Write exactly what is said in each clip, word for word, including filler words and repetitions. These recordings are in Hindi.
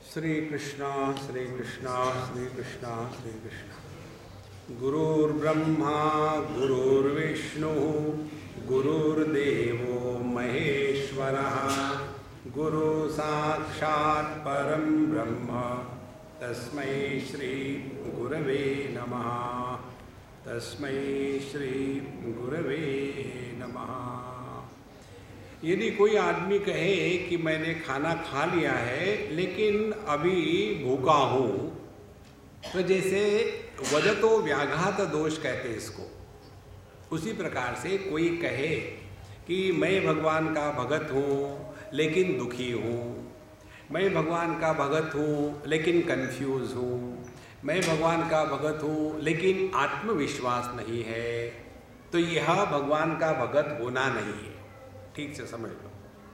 श्री कृष्णा श्री कृष्णा श्री कृष्णा श्री कृष्णा। गुरुर्ब्रह्मा गुरुर्विष्णु गुरुर्देवो महेश्वरः गुरु साक्षात् परं ब्रह्म तस्मै श्री गुरवे नमः। तस्मै श्री गुरवे नमः। यदि कोई आदमी कहे कि मैंने खाना खा लिया है लेकिन अभी भूखा हूँ, तो जैसे वजतो व्याघात दोष कहते हैं इसको, उसी प्रकार से कोई कहे कि मैं भगवान का भगत हूँ लेकिन दुखी हूँ, मैं भगवान का भगत हूँ लेकिन कंफ्यूज हूँ, मैं भगवान का भगत हूँ लेकिन आत्मविश्वास नहीं है, तो यह भगवान का भगत होना नहीं है। ठीक से समझ लो।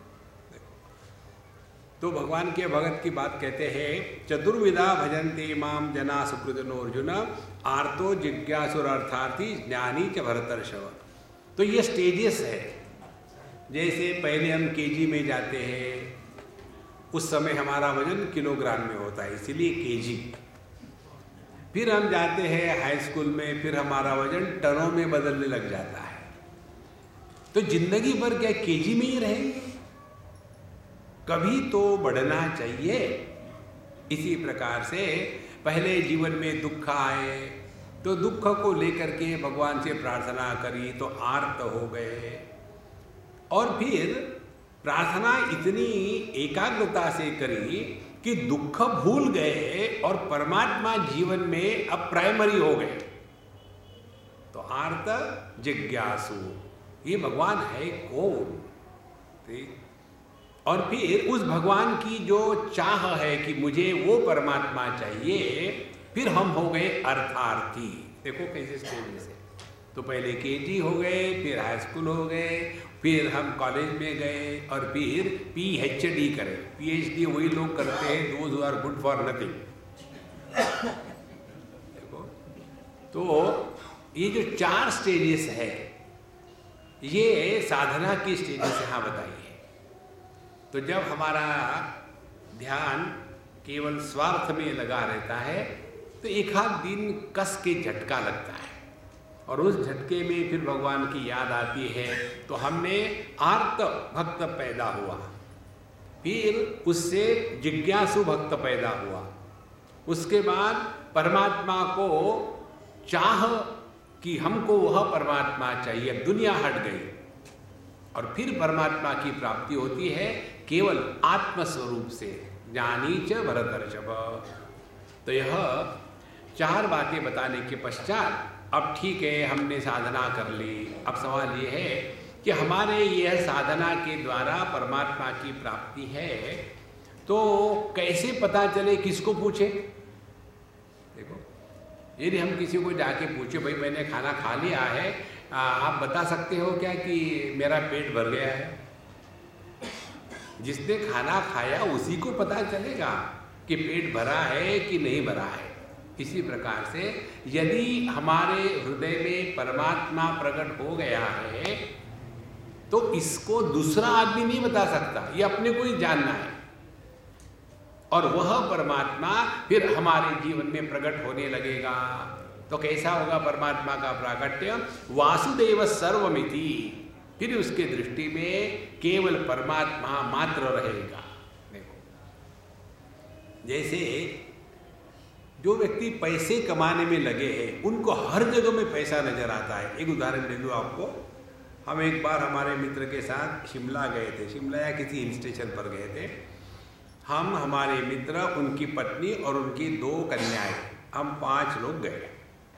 तो भगवान के भगत की बात कहते हैं, चतुर्विधा भजन्ते माम जना सुकृतनो अर्जुन आर्तो जिज्ञासुर अर्थार्थी ज्ञानी च भरतर्षभ। तो ये स्टेजेस है। जैसे पहले हम केजी में जाते हैं, उस समय हमारा वजन किलोग्राम में होता है, इसीलिए केजी। फिर हम जाते हैं हाई स्कूल में, फिर हमारा वजन टनों में बदलने लग जाता है। तो जिंदगी भर क्या केजी में ही रहेंगे? कभी तो बढ़ना चाहिए। इसी प्रकार से पहले जीवन में दुख आए तो दुख को लेकर के भगवान से प्रार्थना करी तो आर्त हो गए, और फिर प्रार्थना इतनी एकाग्रता से करी कि दुख भूल गए और परमात्मा जीवन में अब प्राइमरी हो गए। तो आर्त जिज्ञासु, ये भगवान है कौन? ठीक। और फिर उस भगवान की जो चाह है कि मुझे वो परमात्मा चाहिए, फिर हम हो गए अर्थार्थी। देखो कैसे स्टेज से, तो पहले केजी हो गए, फिर हाई स्कूल हो गए, फिर हम कॉलेज में गए, और फिर पीएचडी करें। पीएचडी वही लोग करते हैं those who are good for nothing. देखो, तो ये जो चार स्टेजेस है, ये साधना की स्टेजेस यहाँ बताई है। तो जब हमारा ध्यान केवल स्वार्थ में लगा रहता है तो एक आध दिन कस के झटका लगता है, और उस झटके में फिर भगवान की याद आती है, तो हमने आर्त भक्त पैदा हुआ, फिर उससे जिज्ञासु भक्त पैदा हुआ, उसके बाद परमात्मा को चाह कि हमको वह परमात्मा चाहिए, दुनिया हट गई, और फिर परमात्मा की प्राप्ति होती है केवल आत्मस्वरूप से, ज्ञानी च भरतर्षभ। तो यह चार बातें बताने के पश्चात अब ठीक है, हमने साधना कर ली। अब सवाल ये है कि हमारे यह साधना के द्वारा परमात्मा की प्राप्ति है, तो कैसे पता चले, किसको पूछे? देखो, यदि हम किसी को जाके पूछे, भाई मैंने खाना खा लिया है, आ, आप बता सकते हो क्या कि मेरा पेट भर गया है? जिसने खाना खाया उसी को पता चलेगा कि पेट भरा है कि नहीं भरा है। इसी प्रकार से यदि हमारे हृदय में परमात्मा प्रकट हो गया है, तो इसको दूसरा आदमी नहीं बता सकता, ये अपने को ही जानना है, और वह परमात्मा फिर हमारे जीवन में प्रकट होने लगेगा। तो कैसा होगा परमात्मा का प्राकट्य? वासुदेव सर्वमिति, फिर उसके दृष्टि में केवल परमात्मा मात्र रहेगा। देखो, जैसे जो व्यक्ति पैसे कमाने में लगे हैं, उनको हर जगह में पैसा नजर आता है। एक उदाहरण दे दूं आपको। हम एक बार हमारे मित्र के साथ शिमला गए थे, शिमला या किसी हिल स्टेशन पर गए थे। हम, हमारे मित्र, उनकी पत्नी और उनकी दो कन्याएं, हम पांच लोग गए,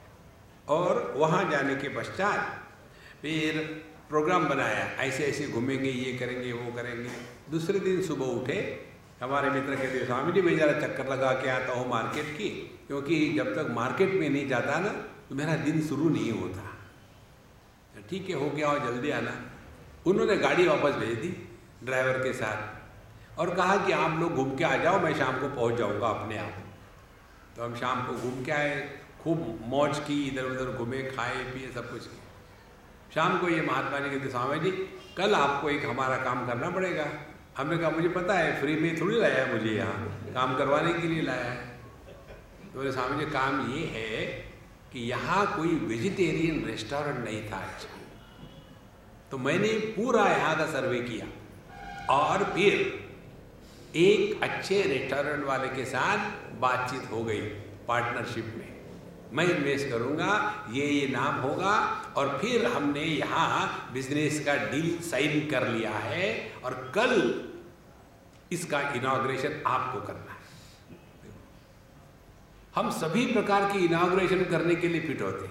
और वहाँ जाने के पश्चात फिर प्रोग्राम बनाया, ऐसे ऐसे घूमेंगे, ये करेंगे, वो करेंगे। दूसरे दिन सुबह उठे, हमारे मित्र कहते, स्वामी जी मैं जरा चक्कर लगा के आता हूँ मार्केट की, क्योंकि जब तक मार्केट में नहीं जाता ना तो मेरा दिन शुरू नहीं होता। ठीक है, हो गया, और जल्दी आना। उन्होंने गाड़ी वापस भेज दी ड्राइवर के साथ, और कहा कि आप लोग घूम के आ जाओ, मैं शाम को पहुंच जाऊंगा अपने आप। तो हम शाम को घूम के आए, खूब मौज की, इधर उधर घूमे, खाए पिए, सब कुछ किया। शाम को ये महात्मा जी कहते, स्वामी जी कल आपको एक हमारा काम करना पड़ेगा, हमने कहा मुझे पता है, फ्री में थोड़ी लाया मुझे, यहाँ काम करवाने के लिए लाया है। तो बोले स्वामी जी काम ये है कि यहाँ कोई वेजिटेरियन रेस्टोरेंट नहीं था अच्छा, तो मैंने पूरा यहाँ का सर्वे किया और फिर एक अच्छे रेस्टोरेंट वाले के साथ बातचीत हो गई पार्टनरशिप में, मैं इन्वेस्ट करूँगा, ये ये नाम होगा, और फिर हमने यहाँ बिजनेस का डील साइन कर लिया है और कल इसका इनॉग्रेशन आपको करना है। हम सभी प्रकार की इनॉग्रेशन करने के लिए फिट होते हैं।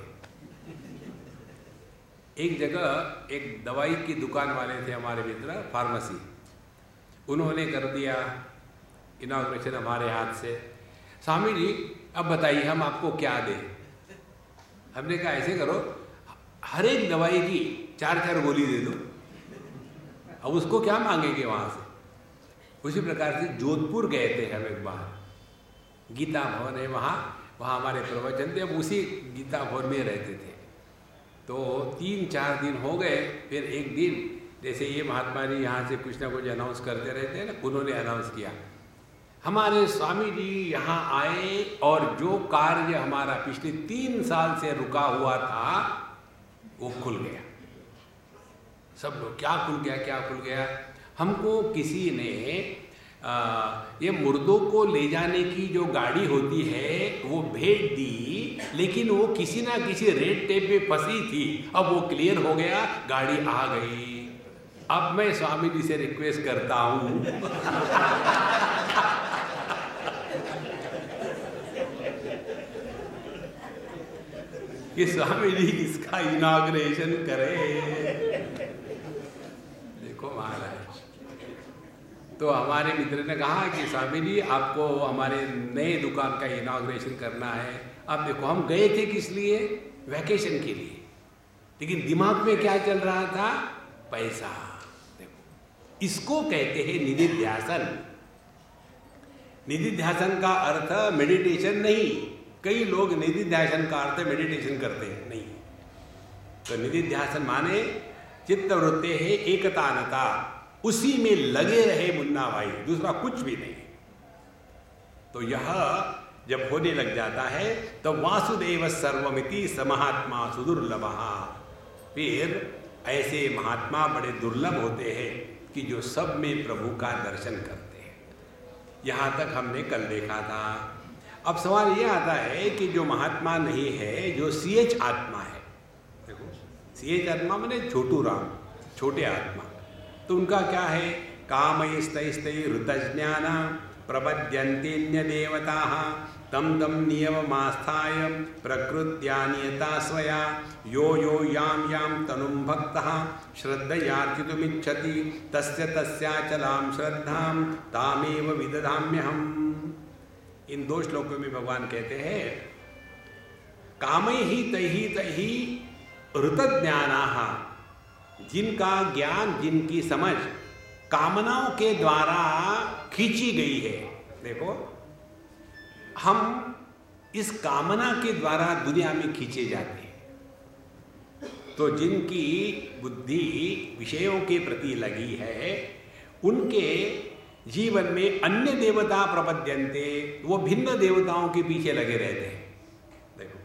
एक जगह एक दवाई की दुकान वाले थे हमारे मित्र, फार्मेसी, उन्होंने कर दिया इनॉग्रेशन हमारे हाथ से। स्वामी जी अब बताइए हम आपको क्या दें? हमने कहा ऐसे करो, हर एक दवाई की चार चार गोली दे दो, अब उसको क्या मांगेंगे वहाँ से। उसी प्रकार से जोधपुर गए थे हम एक बार, गीता भवन है वहाँ, वहाँ हमारे प्रवचन थे, अब उसी गीता भवन में रहते थे। तो तीन चार दिन हो गए, फिर एक दिन जैसे ये महात्मा जी यहाँ से कुछ ना कुछ अनाउंस करते रहते हैं ना, उन्होंने अनाउंस किया हमारे स्वामी जी यहाँ आए और जो कार्य हमारा पिछले तीन साल से रुका हुआ था वो खुल गया। सब लोग क्या खुल गया, क्या खुल गया? हमको किसी ने आ, ये मुर्दों को ले जाने की जो गाड़ी होती है वो भेज दी, लेकिन वो किसी ना किसी रेड टेप पे फंसी थी। अब वो क्लियर हो गया, गाड़ी आ गई। अब मैं स्वामी जी से रिक्वेस्ट करता हूँ कि स्वामी जी इसका इनॉग्रेशन करें। देखो महाराज, तो हमारे मित्र ने कहा कि स्वामी जी आपको हमारे नए दुकान का इनॉग्रेशन करना है। अब देखो हम गए थे किस लिए? वैकेशन के लिए, लेकिन दिमाग में क्या चल रहा था? पैसा। देखो इसको कहते हैं निधिध्यासन। निधिध्यासन का अर्थ मेडिटेशन नहीं। कई लोग निधिध्यासन का अर्थ मेडिटेशन करते हैं, नहीं। तो निधिध्यासन माने चित्त वृत्ति है एकतानता, उसी में लगे रहे मुन्ना भाई, दूसरा कुछ भी नहीं। तो यह जब होने लग जाता है तो वासुदेव सर्वमिति समहात्मा सुदुर्लभः। फिर ऐसे महात्मा बड़े दुर्लभ होते हैं कि जो सब में प्रभु का दर्शन करते हैं। यहाँ तक हमने कल देखा था। अब सवाल ये आता है कि जो महात्मा नहीं है, जो सी एच आत्मा है, देखो सी एच आत्मा माने छोटू राम, छोटे आत्मा, तो उनका क्या है? कामैस्तैस्तै ऋतज्ञान प्रपद्यन्तेन्य देवताः तम तम नियममास्थाय प्रकृत्या नियता स्वया यो यो यां यां तनुं भक्तः श्रद्धयार्चितुमिच्छति तस्य तस्याचलां श्रद्धां तामेव विदधाम्यहम्। इन दो श्लोकों में भगवान कहते हैं कामैहि तैहि तैहि ऋतज्ञानाः, जिनका ज्ञान, जिनकी समझ कामनाओं के द्वारा खींची गई है। देखो हम इस कामना के द्वारा दुनिया में खींचे जाते हैं। तो जिनकी बुद्धि विषयों के प्रति लगी है, उनके जीवन में अन्य देवता प्रपद्यन्ते, वो भिन्न देवताओं के पीछे लगे रहते हैं। देखो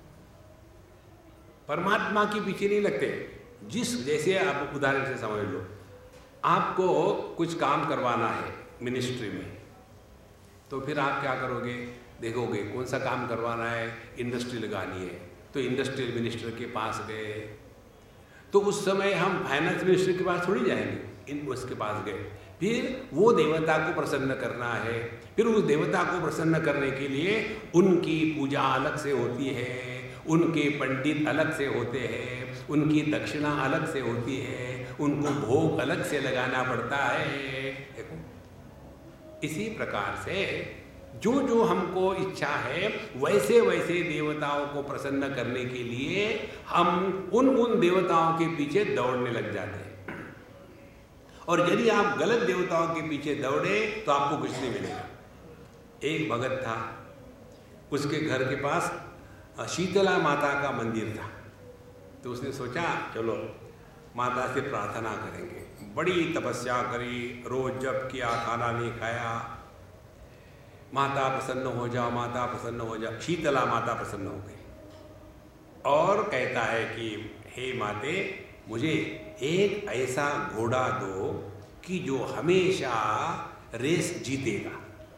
परमात्मा के पीछे नहीं लगते। जिस जैसे आप उदाहरण से समझ लो, आपको कुछ काम करवाना है मिनिस्ट्री में, तो फिर आप क्या करोगे? देखोगे कौन सा काम करवाना है, इंडस्ट्री लगानी है, तो इंडस्ट्रियल मिनिस्टर के पास गए। तो उस समय हम फाइनेंस मिनिस्टर के पास थोड़ी जाएंगे, इन उसके पास गए। फिर वो देवता को प्रसन्न करना है, फिर उस देवता को प्रसन्न करने के लिए उनकी पूजा अलग से होती है, उनके पंडित अलग से होते हैं, उनकी दक्षिणा अलग से होती है, उनको भोग अलग से लगाना पड़ता है। देखो इसी प्रकार से जो जो हमको इच्छा है, वैसे वैसे देवताओं को प्रसन्न करने के लिए हम उन उन देवताओं के पीछे दौड़ने लग जाते हैं। और यदि आप गलत देवताओं के पीछे दौड़े तो आपको कुछ नहीं मिलेगा। एक भगत था, उसके घर के पास शीतला माता का मंदिर था, तो उसने सोचा चलो माता से प्रार्थना करेंगे। बड़ी तपस्या करी, रोज जप किया, खाना नहीं खाया। माता प्रसन्न हो जाओ, माता प्रसन्न हो जाओ। शीतला माता प्रसन्न हो गई और कहता है कि हे माते, मुझे एक ऐसा घोड़ा दो कि जो हमेशा रेस जीतेगा।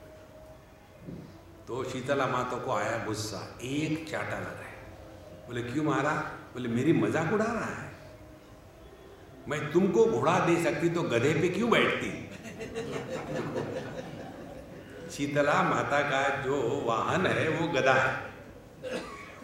तो शीतला माता को आया गुस्सा, एक चाटा लगा है। बोले क्यों मारा? बोले मेरी मजाक उड़ा रहा है, मैं तुमको घोड़ा दे सकती तो गधे पे क्यों बैठती? शीतला माता का जो वाहन है वो गधा है।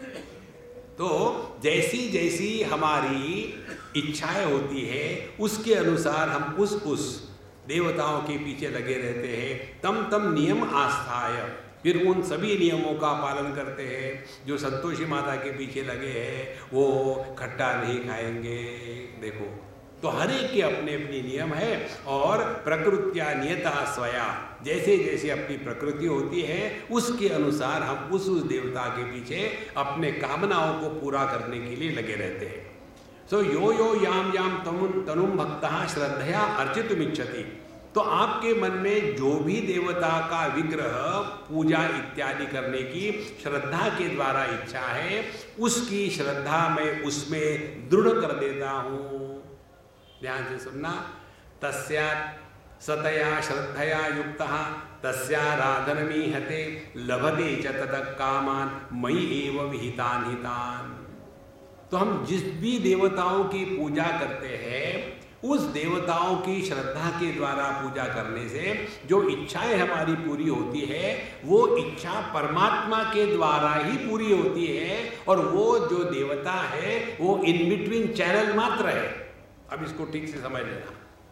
तो जैसी जैसी हमारी इच्छाएं होती है उसके अनुसार हम उस उस देवताओं के पीछे लगे रहते हैं। तम तम नियम आस्थाय, फिर उन सभी नियमों का पालन करते हैं। जो संतोषी माता के पीछे लगे हैं वो खट्टा नहीं खाएंगे। देखो, तो हर एक के अपने अपने नियम है। और प्रकृत्या नियता स्वया, जैसे जैसे अपनी प्रकृति होती है उसके अनुसार हम उस उस देवता के पीछे अपने कामनाओं को पूरा करने के लिए लगे रहते हैं। सो यो यो याम याम तनुम तनुम भक्तः श्रद्धया अर्चितुमिच्छति। तो आपके मन में जो भी देवता का विग्रह पूजा इत्यादि करने की श्रद्धा के द्वारा इच्छा है, उसकी श्रद्धा मैं उसमें दृढ़ कर देता हूँ। ध्यान से सुनना। तस्या सतया श्रद्धया युक्तः तस्याराधनमीहते लभते च ततः कामान मयि एव विहितान् हितान्। तो हम जिस भी देवताओं की पूजा करते हैं उस देवताओं की श्रद्धा के द्वारा पूजा करने से जो इच्छाएं हमारी पूरी होती है वो इच्छा परमात्मा के द्वारा ही पूरी होती है। और वो जो देवता है वो इन बिटवीन चैनल मात्र है। अब इसको ठीक से समझ लेना।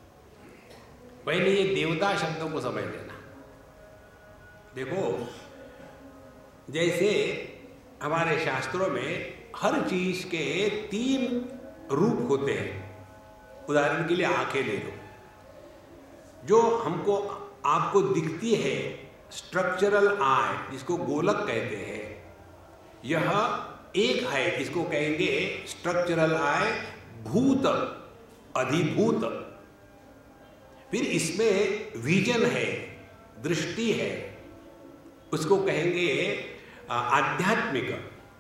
पहले ये देवता शब्दों को समझ लेना। देखो, जैसे हमारे शास्त्रों में हर चीज के तीन रूप होते हैं। उदाहरण के लिए आंखें ले लो, जो हमको आपको दिखती है स्ट्रक्चरल आई, जिसको गोलक कहते हैं, यह एक है, इसको कहेंगे स्ट्रक्चरल आई, भूत अधिभूत। फिर इसमें विजन है, दृष्टि है, उसको कहेंगे आध्यात्मिक।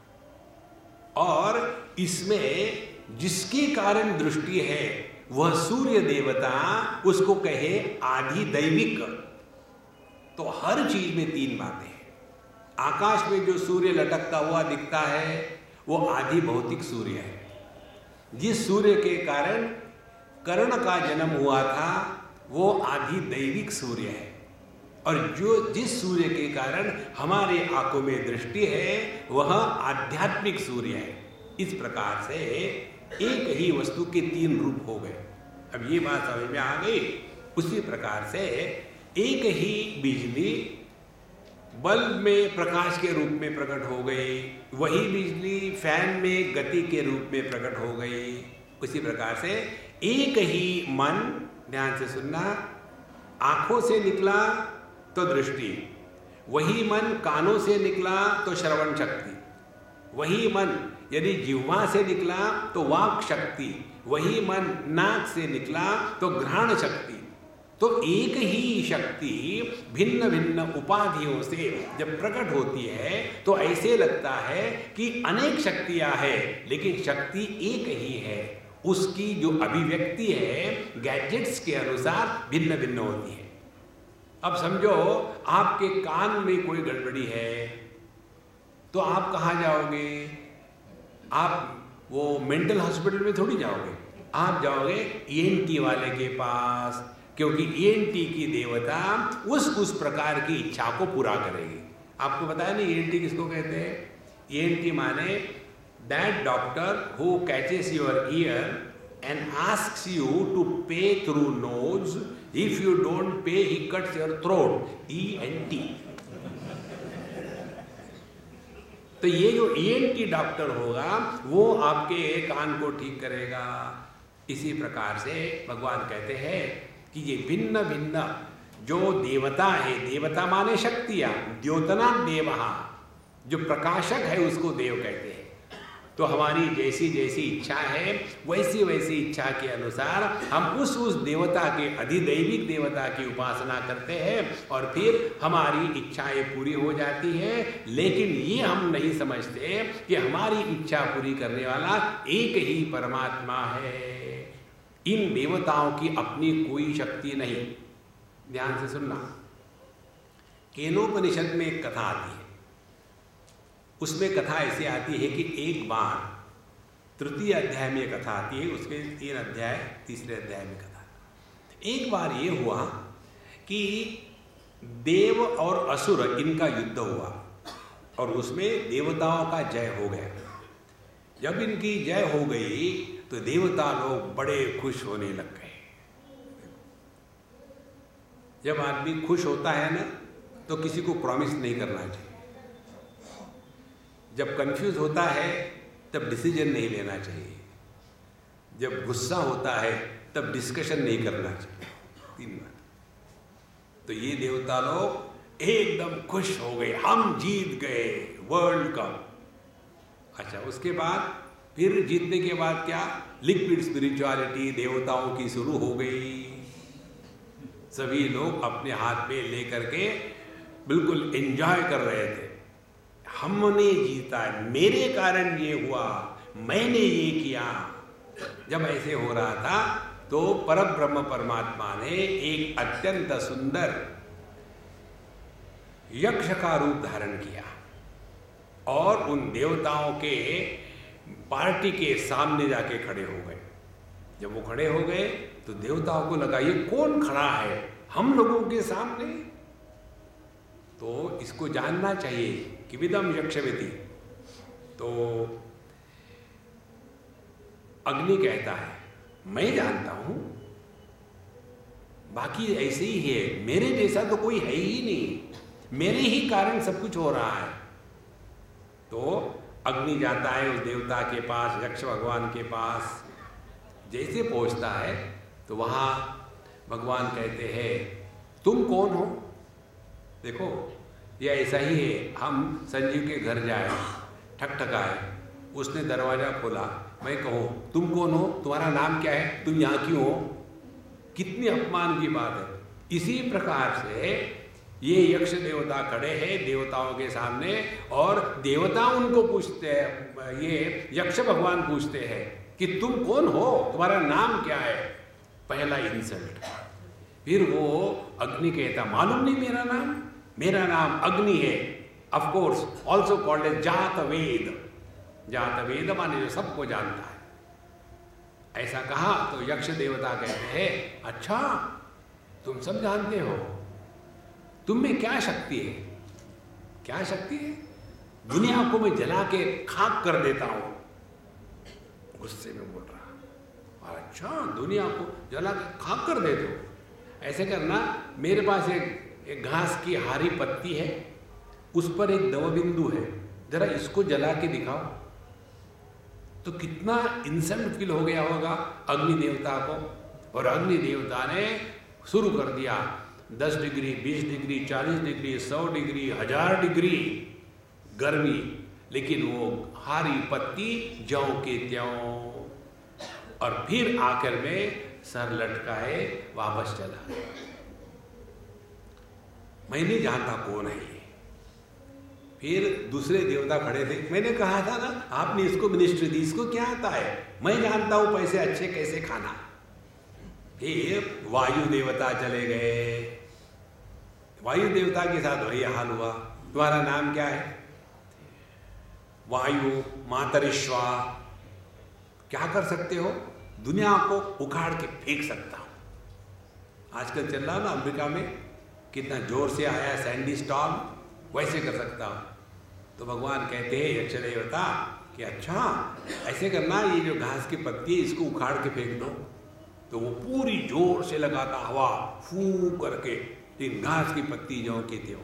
और इसमें जिसके कारण दृष्टि है वह सूर्य देवता, उसको कहे आधि दैविक। तो हर चीज में तीन बातें हैं। आकाश में जो सूर्य लटकता हुआ दिखता है वो आधि भौतिक सूर्य है, जिस सूर्य के कारण कर्ण का जन्म हुआ था वो आधि दैविक सूर्य है। और जो जिस सूर्य के कारण हमारे आंखों में दृष्टि है वह आध्यात्मिक सूर्य है। इस प्रकार से एक ही वस्तु के तीन रूप हो गए। अब ये बात समझ में आ गई। उसी प्रकार से एक ही बिजली बल्ब में प्रकाश के रूप में प्रकट हो गई, वही बिजली फैन में गति के रूप में प्रकट हो गई। उसी प्रकार से एक ही मन, ध्यान से सुनना, आंखों से निकला तो दृष्टि, वही मन कानों से निकला तो श्रवण शक्ति, वही मन यदि जिह्वा से निकला तो वाक शक्ति, वही मन नाक से निकला तो घ्राण शक्ति। तो एक ही शक्ति भिन्न भिन्न उपाधियों से जब प्रकट होती है तो ऐसे लगता है कि अनेक शक्तियां हैं, लेकिन शक्ति एक ही है। उसकी जो अभिव्यक्ति है गैजेट्स के अनुसार भिन्न भिन्न होती है। अब समझो आपके कान में कोई गड़बड़ी है तो आप कहाँ जाओगे? आप वो मेंटल हॉस्पिटल में थोड़ी जाओगे, आप जाओगे ई एन टी वाले के पास, क्योंकि ई एन टी की देवता उस उस प्रकार की इच्छा को पूरा करेगी। आपको बताया नहीं ई एन टी किसको कहते हैं? ई एन टी माने that doctor who catches your ear and asks you to pay through nose, if you don't pay he cuts your throat, E N T. तो ये जो ई एन टी डॉक्टर होगा वो आपके कान को ठीक करेगा। इसी प्रकार से भगवान कहते हैं कि ये भिन्न भिन्न जो देवता है, देवता माने शक्तियां, द्योतना देवहा, जो प्रकाशक है उसको देव कहते हैं। तो हमारी जैसी जैसी इच्छा है वैसी वैसी इच्छा के अनुसार हम उस उस देवता के अधिदैविक देवता की उपासना करते हैं और फिर हमारी इच्छाएं पूरी हो जाती है। लेकिन ये हम नहीं समझते कि हमारी इच्छा पूरी करने वाला एक ही परमात्मा है। इन देवताओं की अपनी कोई शक्ति नहीं। ध्यान से सुनना, केनोपनिषद में एक कथा आती है। उसमें कथा ऐसी आती है कि एक बार तृतीय अध्याय में कथा आती है, उसके तीन अध्याय तीसरे अध्याय में कथा। एक बार ये हुआ कि देव और असुर इनका युद्ध हुआ और उसमें देवताओं का जय हो गया। जब इनकी जय हो गई तो देवता लोग बड़े खुश होने लग गए। जब आदमी खुश होता है ना तो किसी को प्रॉमिस नहीं करना चाहिए। जब कंफ्यूज होता है तब डिसीजन नहीं लेना चाहिए। जब गुस्सा होता है तब डिस्कशन नहीं करना चाहिए। तीन बात। तो ये देवता लोग एकदम खुश हो गए, हम जीत गए वर्ल्ड कप। अच्छा, उसके बाद फिर जीतने के बाद क्या, लिक्विड स्पिरिचुअलिटी देवताओं की शुरू हो गई। सभी लोग अपने हाथ में लेकर के बिल्कुल एंजॉय कर रहे थे। हमने जीता, मेरे कारण ये हुआ, मैंने ये किया। जब ऐसे हो रहा था तो परब्रह्म परमात्मा ने एक अत्यंत सुंदर यक्ष का रूप धारण किया और उन देवताओं के पार्टी के सामने जाके खड़े हो गए। जब वो खड़े हो गए तो देवताओं को लगा ये कौन खड़ा है हम लोगों के सामने। तो इसको जानना चाहिए कि विदम यक्षविति। तो अग्नि कहता है मैं जानता हूं, बाकी ऐसे ही है, मेरे जैसा तो कोई है ही नहीं, मेरे ही कारण सब कुछ हो रहा है। तो अग्नि जाता है उस देवता के पास, यक्ष भगवान के पास। जैसे पहुंचता है तो वहां भगवान कहते हैं तुम कौन हो। देखो ये ऐसा ही है, हम संजीव के घर जाए, ठकठकाए, उसने दरवाजा खोला, मैं कहूँ तुम कौन हो, तुम्हारा नाम क्या है, तुम यहाँ क्यों हो। कितनी अपमान की बात है। इसी प्रकार से ये यक्ष देवता खड़े हैं देवताओं के सामने और देवता उनको पूछते हैं, ये यक्ष भगवान पूछते हैं कि तुम कौन हो, तुम्हारा नाम क्या है। पहला इंसल्ट। फिर वो अग्नि कहता मालूम नहीं मेरा नाम, मेरा नाम अग्नि है, of course also called as Jataveda. Jataveda माने जो सबको जानता है। ऐसा कहा तो यक्ष देवता कहते हैं अच्छा तुम सब जानते हो, तुम में क्या शक्ति है। क्या शक्ति है, दुनिया को मैं जला के खाक कर देता हूं। गुस्से में बोल रहा, अच्छा दुनिया को जला के खाक कर देते हो। ऐसे करना, मेरे पास एक एक घास की हरी पत्ती है, उस पर एक दव बिंदु है, जरा इसको जला के दिखाओ। तो कितना इंसल्ट फील हो गया होगा अग्नि देवता को। और अग्नि देवता ने शुरू कर दिया दस डिग्री, बीस डिग्री, चालीस डिग्री, सौ डिग्री, हजार डिग्री गर्मी, लेकिन वो हरी पत्ती ज्यों के त्यों। और फिर आखिर में सर लटकाए वापस चला गया। मैं नहीं जानता कौन है ये। फिर दूसरे देवता खड़े थे, मैंने कहा था ना आपने इसको मिनिस्ट्री दी, इसको क्या आता है, मैं जानता हूं पैसे अच्छे कैसे खाना। फिर वायु देवता चले गए। वायु देवता के साथ वही हाल हुआ, तुम्हारा नाम क्या है। वायु मातरिश्वा, क्या कर सकते हो, दुनिया को उखाड़ के फेंक सकता हूं। आजकल चल रहा ना अमेरिका में, कितना जोर से आया सैंडी स्टॉर्म, वैसे कर सकता हूं। तो भगवान कहते हैं यक्ष देवता कि अच्छा ऐसे करना, ये जो घास की पत्ती है इसको उखाड़ के फेंक दो। तो वो पूरी जोर से लगाता हवा फू करके, लेकिन घास की पत्ती जो की थी।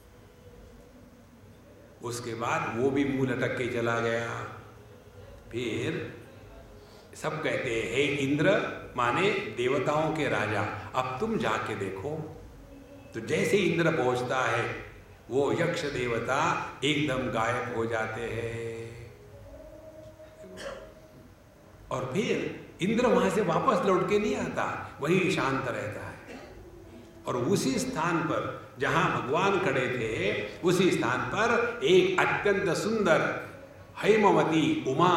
उसके बाद वो भी मुंह लटक के चला गया। फिर सब कहते हैं हे इंद्र, माने देवताओं के राजा, अब तुम जाके देखो। तो जैसे इंद्र पहुंचता है वो यक्ष देवता एकदम गायब हो जाते हैं। और फिर इंद्र वहां से वापस लौट के नहीं आता, वही शांत रहता है। और उसी स्थान पर जहां भगवान खड़े थे, उसी स्थान पर एक अत्यंत सुंदर हैमवती उमा,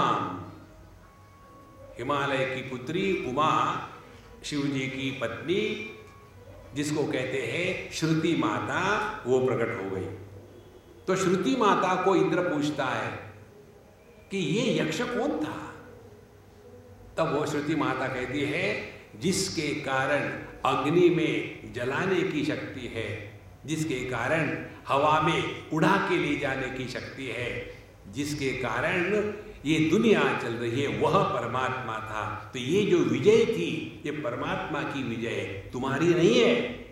हिमालय की पुत्री उमा, शिव जी की पत्नी, जिसको कहते हैं श्रुति माता, वो प्रकट हो गई। तो श्रुति माता को इंद्र पूछता है कि ये यक्ष कौन था? तब वो श्रुति माता कहती है, जिसके कारण अग्नि में जलाने की शक्ति है, जिसके कारण हवा में उड़ा के ले जाने की शक्ति है, जिसके कारण ये दुनिया चल रही है, वह परमात्मा था। तो ये जो विजय थी, ये परमात्मा की विजय, तुम्हारी नहीं है।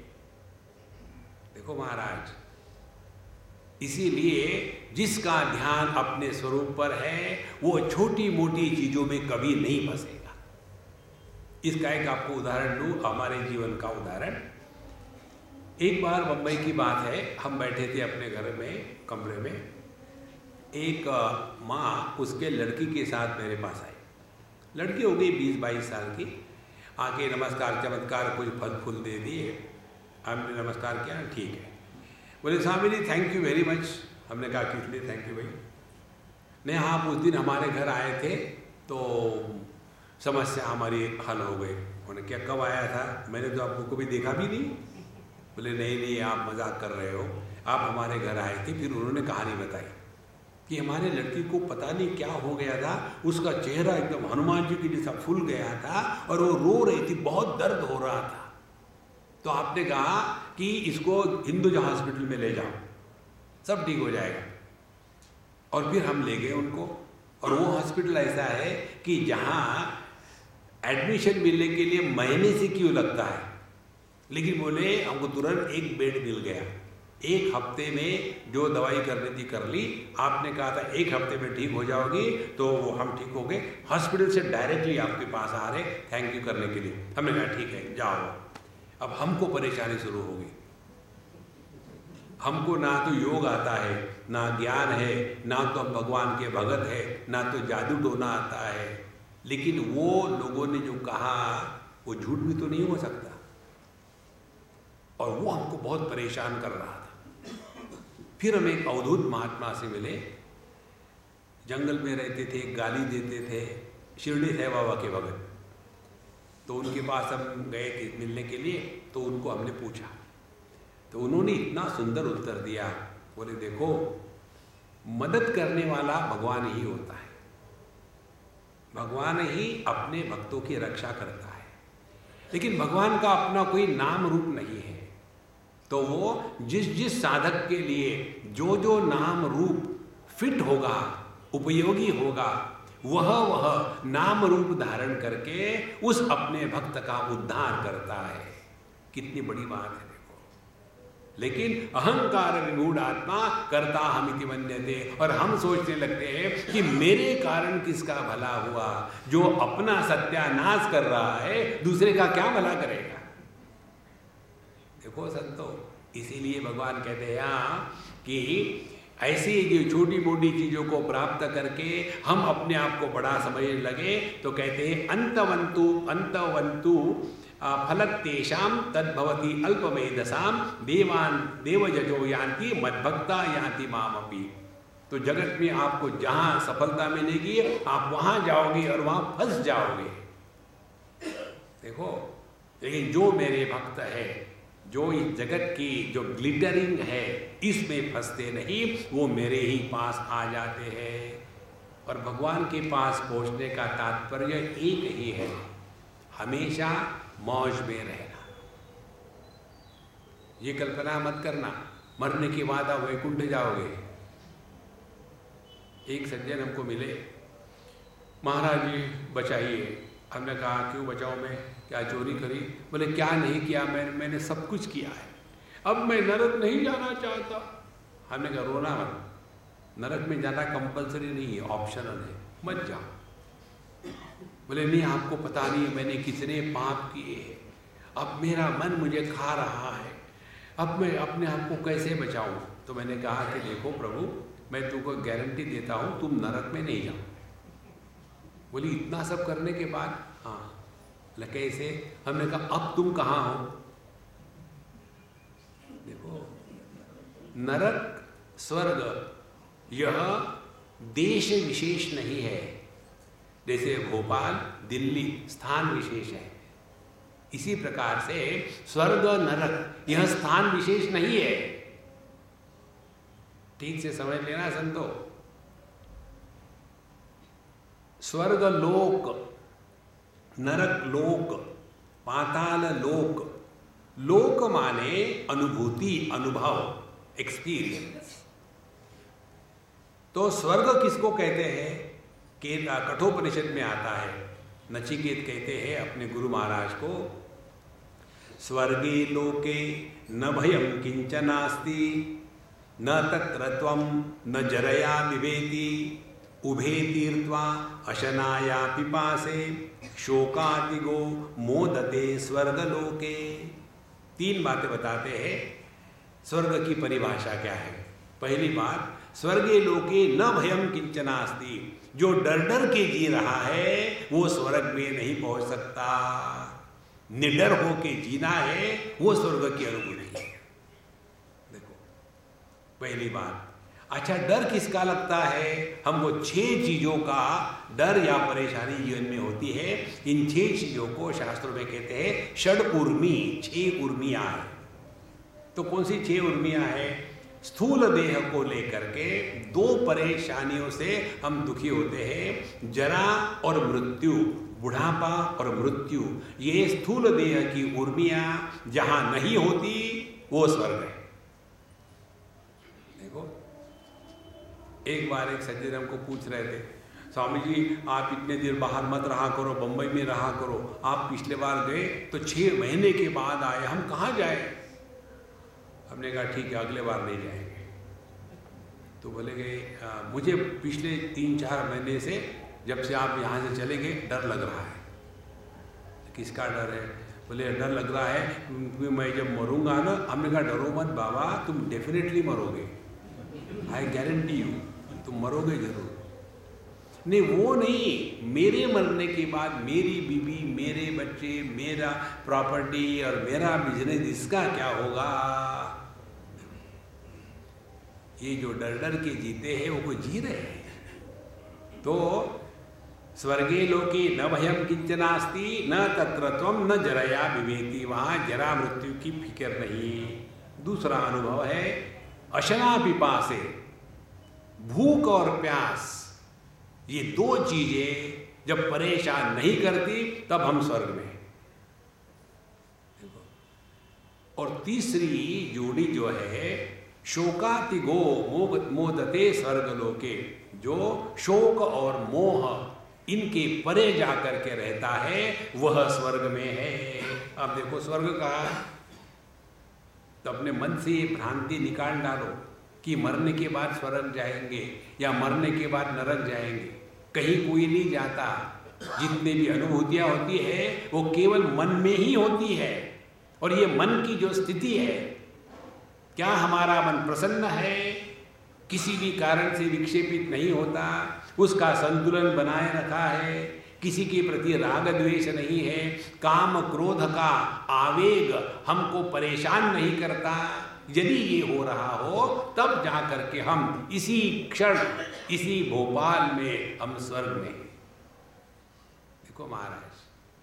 देखो महाराज, इसीलिए जिसका ध्यान अपने स्वरूप पर है, वो छोटी मोटी चीजों में कभी नहीं फंसेगा। इसका एक आपको उदाहरण दूं, हमारे जीवन का उदाहरण। एक बार बंबई की बात है, हम बैठे थे अपने घर में, कमरे में। एक माँ उसके लड़की के साथ मेरे पास आई। लड़की हो गई बीस बाईस साल की। आके नमस्कार चमत्कार कुछ फल फूल दे दिए, हमने नमस्कार किया, ठीक है। बोले Swami ji thank you very much. हमने कहा किस लिए थैंक यू भाई? नहीं, आप उस दिन हमारे घर आए थे तो समस्या हमारी हल हो गई। उन्होंने क्या, कब आया था? मैंने तो आपको कभी देखा भी नहीं। बोले नहीं नहीं, आप मजाक कर रहे हो, आप हमारे घर आए थे। फिर उन्होंने कहानी बताई कि हमारे लड़की को पता नहीं क्या हो गया था, उसका चेहरा एकदम हनुमान जी की जैसा फूल गया था और वो रो रही थी, बहुत दर्द हो रहा था। तो आपने कहा कि इसको हिंदुजा हॉस्पिटल में ले जाओ, सब ठीक हो जाएगा। और फिर हम ले गए उनको। और वो हॉस्पिटल ऐसा है कि जहाँ एडमिशन मिलने के लिए महीने से क्यों लगता है, लेकिन बोले हमको तुरंत एक बेड मिल गया। एक हफ्ते में जो दवाई करनी थी कर ली। आपने कहा था एक हफ्ते में ठीक हो जाओगी, तो हम ठीक हो गए। हॉस्पिटल से डायरेक्टली आपके पास आ रहे थैंक यू करने के लिए। हमने कहा ठीक है जाओ। अब हमको परेशानी शुरू होगी। हमको ना तो योग आता है, ना ज्ञान है, ना तो हम भगवान के भगत है, ना तो जादू टोना आता है। लेकिन वो लोगों ने जो कहा वो झूठ भी तो नहीं हो सकता। और वो हमको बहुत परेशान कर रहा था। फिर हम एक अवधूत महात्मा से मिले, जंगल में रहते थे, गाली देते थे, शिरडी साईं बाबा के भगत। तो उनके पास हम गए थे मिलने के लिए। तो उनको हमने पूछा, तो उन्होंने इतना सुंदर उत्तर दिया। बोले देखो, मदद करने वाला भगवान ही होता है, भगवान ही अपने भक्तों की रक्षा करता है। लेकिन भगवान का अपना कोई नाम रूप नहीं है। तो वो जिस जिस साधक के लिए जो जो नाम रूप फिट होगा, उपयोगी होगा, वह वह नाम रूप धारण करके उस अपने भक्त का उद्धार करता है। कितनी बड़ी बात है देखो। लेकिन अहंकार विमूढ़ आत्मा करता हमिति मन्यते, और हम सोचने लगते हैं कि मेरे कारण किसका भला हुआ। जो अपना सत्यानाश कर रहा है, दूसरे का क्या भला करेगा? देखो संतो, इसीलिए भगवान कहते हैं यहाँ कि ऐसी जो छोटी मोटी चीजों को प्राप्त करके हम अपने आप को बड़ा समझने लगे, तो कहते हैं अंतवंतु अंतवंतु फलतेषाम तद्भवति अल्पमेधसाम देवान देवजजो यान्ति मद्भक्ता यान्ति मामपि। तो जगत में आपको जहाँ सफलता मिलेगी आप वहाँ जाओगे और वहाँ फंस जाओगे। देखो, लेकिन जो मेरे भक्त है, जो इस जगत की जो ग्लिटरिंग है इसमें फंसते नहीं, वो मेरे ही पास आ जाते हैं। और भगवान के पास पहुंचने का तात्पर्य एक ही है, हमेशा मौज में रहना। ये कल्पना मत करना मरने के बाद आप वैकुंठ जाओगे। एक सज्जन हमको मिले, महाराज जी बचाइए। हमने कहा क्यों बचाओ, मैं क्या चोरी करी? बोले क्या नहीं किया, मैं मैंने सब कुछ किया है, अब मैं नरक नहीं जाना चाहता। हमने कहा रोना मत, नरक में जाना कंपलसरी नहीं है, ऑप्शनल है, मत जाओ। बोले नहीं आपको पता नहीं है मैंने कितने पाप किए हैं, अब मेरा मन मुझे खा रहा है, अब मैं अपने आप को कैसे बचाऊं? तो मैंने कहा कि देखो प्रभु, मैं तुमको गारंटी देता हूं तुम नरक में नहीं जाओ। बोली इतना सब करने के बाद, हाँ कैसे? हमने कहा अब तुम कहाँ हो? देखो, नरक स्वर्ग यह देश विशेष नहीं है, जैसे भोपाल दिल्ली स्थान विशेष है, इसी प्रकार से स्वर्ग नरक यह स्थान विशेष नहीं है। ठीक से समझ लेना संतो। स्वर्ग लोक, नरक लोक, पाताल लोक, लोक माने अनुभूति, अनुभव, एक्सपीरियंस। तो स्वर्ग किसको कहते हैं? के कठोपनिषद में आता है, नचिकेत कहते हैं अपने गुरु महाराज को, स्वर्गे लोके न भयं किंचनास्ति न तत्र त्वं न जरया विभेति उभे तीर्त्वा अशनाया पिपासे शोकातिगो मोदते स्वर्गलोके। तीन बातें बताते हैं स्वर्ग की परिभाषा क्या है। पहली बात, स्वर्गे लोके न भयं किंचनास्ति, जो डर डर के जी रहा है वो स्वर्ग में नहीं पहुंच सकता। निडर होके जीना है वो स्वर्ग की अनुभूति है। देखो पहली बात। अच्छा, डर किसका लगता है? हमको छह चीजों का डर या परेशानी जीवन में होती है। इन छह चीजों को शास्त्रों में कहते हैं षड उर्मी, छह उर्मियां हैं। तो कौन सी छह उर्मियां हैं? स्थूल देह को लेकर के दो परेशानियों से हम दुखी होते हैं, जरा और मृत्यु, बुढ़ापा और मृत्यु। ये स्थूल देह की उर्मियां जहां नहीं होती वो स्वर्ग है। देखो, एक बार एक सज्जन हमको पूछ रहे थे, स्वामी जी आप इतने देर बाहर मत रहा करो, बंबई में रहा करो, आप पिछले बार गए तो छह महीने के बाद आए, हम कहाँ जाए? हमने कहा ठीक है अगले बार नहीं जाएंगे। तो बोले गए मुझे पिछले तीन चार महीने से जब से आप यहाँ से चले गए डर लग रहा है। किसका डर है? बोले डर लग रहा है मैं जब मरूंगा ना। हमने कहा डरो मत बाबा, तुम डेफिनेटली मरोगे, आई गारंटी यू, तुम मरोगे जरूर। नहीं वो नहीं, मेरे मरने के बाद मेरी बीवी, मेरे बच्चे, मेरा प्रॉपर्टी और मेरा बिजनेस, इसका क्या होगा? ये जो डर डर के जीते हैं वो कोई जी रहे हैं। तो स्वर्गे लोके न भयं किंचनास्ति न तत्र त्वं न जरया विवेति, वहां जरा मृत्यु की फिक्र नहीं। दूसरा अनुभव है अशना पिपासे, भूख और प्यास। ये दो चीजें जब परेशान नहीं करती तब हम स्वर्ग में। और तीसरी जोड़ी जो है शोकातिगो मोदते स्वर्गलोके, जो शोक और मोह इनके परे जा करके रहता है वह स्वर्ग में है। अब देखो स्वर्ग का, तो अपने मन से ये भ्रांति निकाल डालो कि मरने के बाद स्वर्ग जाएंगे या मरने के बाद नरक जाएंगे। कहीं कोई नहीं जाता। जितने भी अनुभूतियां होती है वो केवल मन में ही होती है। और ये मन की जो स्थिति है, क्या हमारा मन प्रसन्न है, किसी भी कारण से विक्षेपित नहीं होता, उसका संतुलन बनाए रखा है, किसी के प्रति राग द्वेष नहीं है, काम क्रोध का आवेग हमको परेशान नहीं करता। यदि ये हो रहा हो तब जा करके हम इसी क्षण, इसी भोपाल में हम स्वर्ग में। देखो महाराज,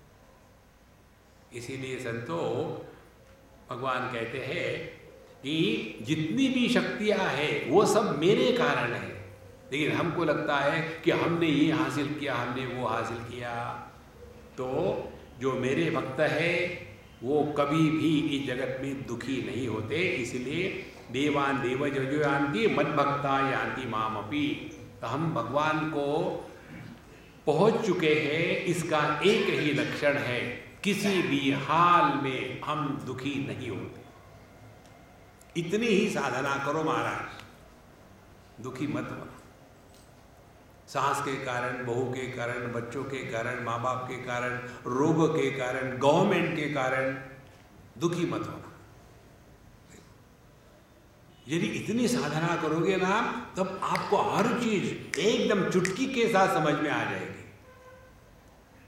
इसीलिए संतो भगवान कहते हैं कि जितनी भी शक्तियां हैं वो सब मेरे कारण है। लेकिन हमको लगता है कि हमने ये हासिल किया, हमने वो हासिल किया। तो जो मेरे भक्त है वो कभी भी इस जगत में दुखी नहीं होते। इसलिए देवान देव जो यान्ति मद भक्ता यान्ति माम अपि। तो हम भगवान को पहुंच चुके हैं, इसका एक ही लक्षण है, किसी भी हाल में हम दुखी नहीं होते। इतनी ही साधना करो महाराज, दुखी मत होना। सास के कारण, बहू के कारण, बच्चों के कारण, माँ बाप के कारण, रोग के कारण, गवर्नमेंट के कारण दुखी मत होना। यदि इतनी साधना करोगे ना तब आपको हर चीज एकदम चुटकी के साथ समझ में आ जाएगी।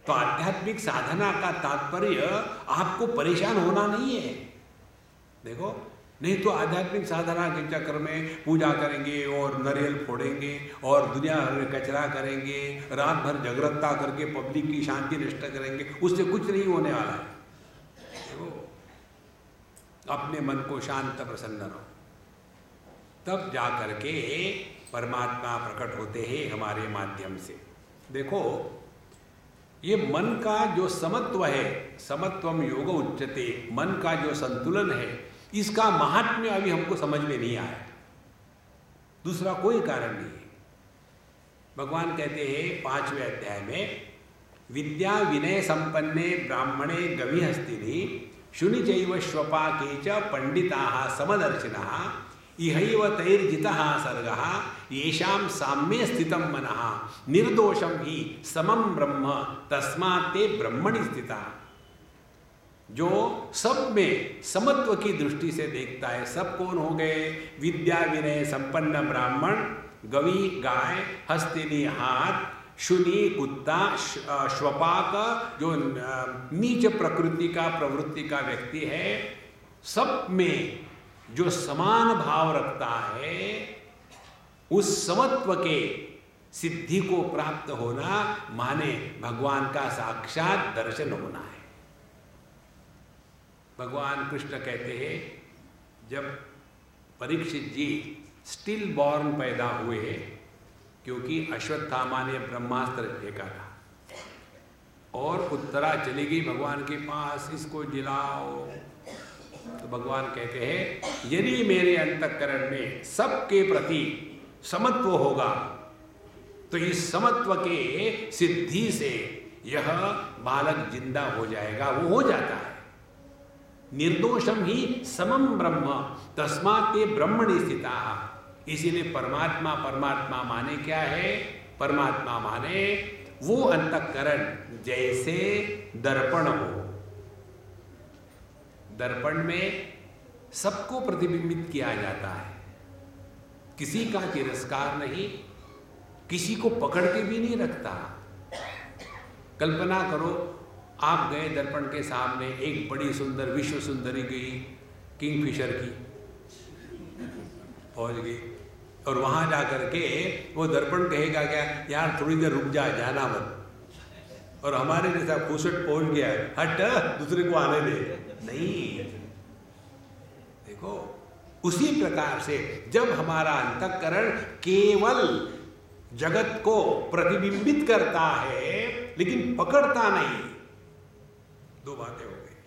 तो आध्यात्मिक साधना का तात्पर्य आपको परेशान होना नहीं है। देखो, नहीं तो आध्यात्मिक साधना के चक्कर में पूजा करेंगे और नारियल फोड़ेंगे और दुनिया भर में कचरा करेंगे, रात भर जागरूकता करके पब्लिक की शांति नष्ट करेंगे, उससे कुछ नहीं होने वाला है। देखो, अपने मन को शांत प्रसन्न रहो, तब जा करके परमात्मा प्रकट होते हैं हमारे माध्यम से। देखो, ये मन का जो समत्व है, समत्वम योग उच्यते, मन का जो संतुलन है, इसका महात्म्य अभी हमको समझ में नहीं आया। दूसरा कोई कारण नहीं है। भगवान कहते हैं पांचवें अध्याय में, विद्या विनय संपन्ने ब्राह्मणे गविहस्तिनि शुनि चैव श्वपाके च पंडिताः समदर्शिनः इहैव तैर्जितः सर्गः येषां साम्ये स्थितं मनः निर्दोषं हि समं ब्रह्म तस्मात् ते ब्रह्मणि स्थिता। जो सब में समत्व की दृष्टि से देखता है, सब कौन हो गए? विद्या विनय संपन्न ब्राह्मण, गवि गाय, हस्तिनी हाथ, शुनि कुत्ता, श्वपाक जो नीच प्रकृति का प्रवृत्ति का व्यक्ति है, सब में जो समान भाव रखता है, उस समत्व के सिद्धि को प्राप्त होना माने भगवान का साक्षात दर्शन होना है। भगवान कृष्ण कहते हैं, जब परीक्षित जी स्टिल बॉर्न पैदा हुए, क्योंकि अश्वत्थामा ने ब्रह्मास्त्र फेंका था और उत्तरा चली गई भगवान के पास, इसको जिलाओ। तो भगवान कहते हैं, यदि मेरे अंतःकरण में सबके प्रति समत्व होगा तो इस समत्व के सिद्धि से यह बालक जिंदा हो जाएगा। वो हो जाता है। निर्दोषम ही समम ब्रह्म तस्मात् ते ब्रह्मणि स्थिताः। इसीलिए परमात्मा परमात्मा माने क्या है? परमात्मा माने वो अंतःकरण जैसे दर्पण हो। दर्पण में सबको प्रतिबिंबित किया जाता है, किसी का तिरस्कार नहीं, किसी को पकड़ के भी नहीं रखता। कल्पना करो, आप गए दर्पण के सामने, एक बड़ी सुंदर विश्व सुंदरी गई किंगफिशर की, पहुंच गई, और वहां जाकर के वो दर्पण कहेगा क्या? यार थोड़ी देर रुक जा, जाना मत। और हमारे जैसा फुसट पहुंच गया, हट दूसरे को आने दे, नहीं। देखो, उसी प्रकार से जब हमारा अंतःकरण केवल जगत को प्रतिबिंबित करता है लेकिन पकड़ता नहीं, दो बातें हो गई।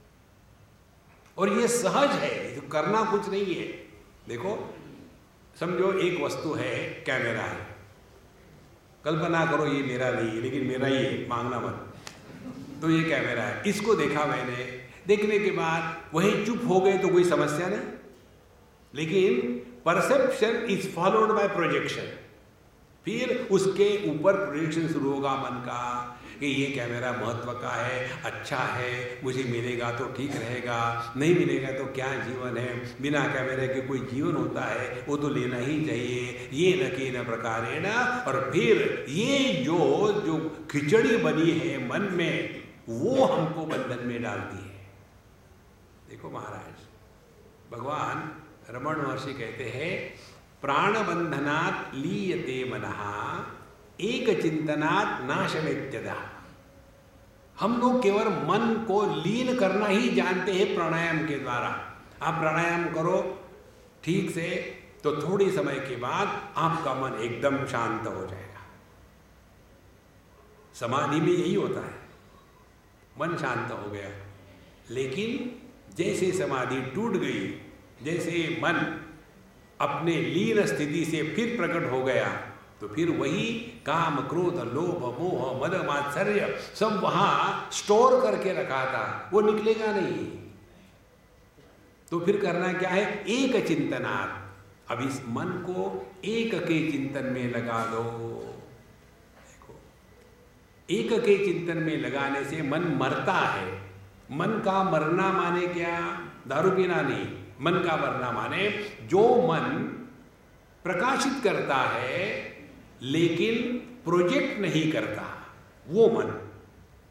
और ये सहज है, तो करना कुछ नहीं है। देखो, समझो एक वस्तु है, कैमरा है, कल्पना करो ये मेरा नहीं है लेकिन मेरा ही है, मांगना मत। तो ये कैमरा है, इसको देखा मैंने, देखने के बाद वही चुप हो गए तो कोई समस्या नहीं, लेकिन perception is followed by projection. फिर उसके ऊपर प्रोजेक्शन शुरू होगा मन का कि ये कैमरा महत्व का है, अच्छा है, मुझे मिलेगा तो ठीक रहेगा, नहीं मिलेगा तो क्या जीवन है, बिना कैमरे के कोई जीवन होता है, वो तो लेना ही चाहिए, ये न के न प्रकारेण। और फिर ये जो जो खिचड़ी बनी है मन में, वो हमको बंधन में डालती है। देखो महाराज, भगवान रमण महर्षि कहते हैं, प्राणबंधनात् लीयते मनः एक चिंतनात् नाशमेत्यदा। हम लोग केवल मन को लीन करना ही जानते हैं प्राणायाम के द्वारा। आप प्राणायाम करो ठीक से तो थोड़ी समय के बाद आपका मन एकदम शांत हो जाएगा। समाधि में यही होता है, मन शांत हो गया, लेकिन जैसे समाधि टूट गई, जैसे मन अपने लीन स्थिति से फिर प्रकट हो गया, तो फिर वही काम क्रोध लोभ मोह मद मात्सर्य सब वहां स्टोर करके रखा था, वो निकलेगा नहीं। तो फिर करना क्या है? एक चिंतनात्। अब इस मन को एक के चिंतन में लगा दो। देखो, एक के चिंतन में लगाने से मन मरता है। मन का मरना माने क्या? दारू पीना नहीं। मन का मरना माने जो मन प्रकाशित करता है लेकिन प्रोजेक्ट नहीं करता, वो मन।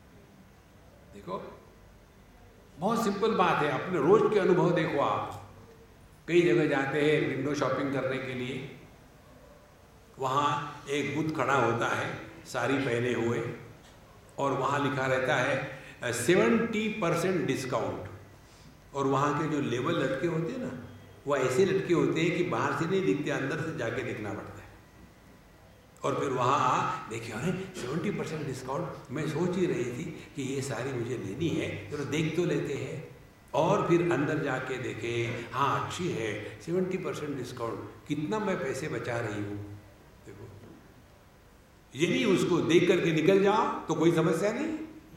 देखो बहुत सिंपल बात है, अपने रोज के अनुभव देखो आप। कई जगह जाते हैं विंडो शॉपिंग करने के लिए, वहाँ एक बुद्ध खड़ा होता है साड़ी पहने हुए, और वहाँ लिखा रहता है सेवेंटी परसेंट डिस्काउंट, और वहाँ के जो लेबल लटके होते हैं ना, वो ऐसे लटके होते हैं कि बाहर से नहीं दिखते, अंदर से जाके देखना पड़ता है। और फिर वहाँ देखिए, अरे सेवेंटी परसेंट डिस्काउंट, मैं सोच ही रही थी कि ये साड़ी मुझे लेनी है, चलो देख तो लेते हैं। और फिर अंदर जाके देखे, हाँ अच्छी है, सेवेंटी परसेंट डिस्काउंट, कितना मैं पैसे बचा रही हूँ। देखो, यदि उसको देख करके निकल जाओ तो कोई समस्या नहीं।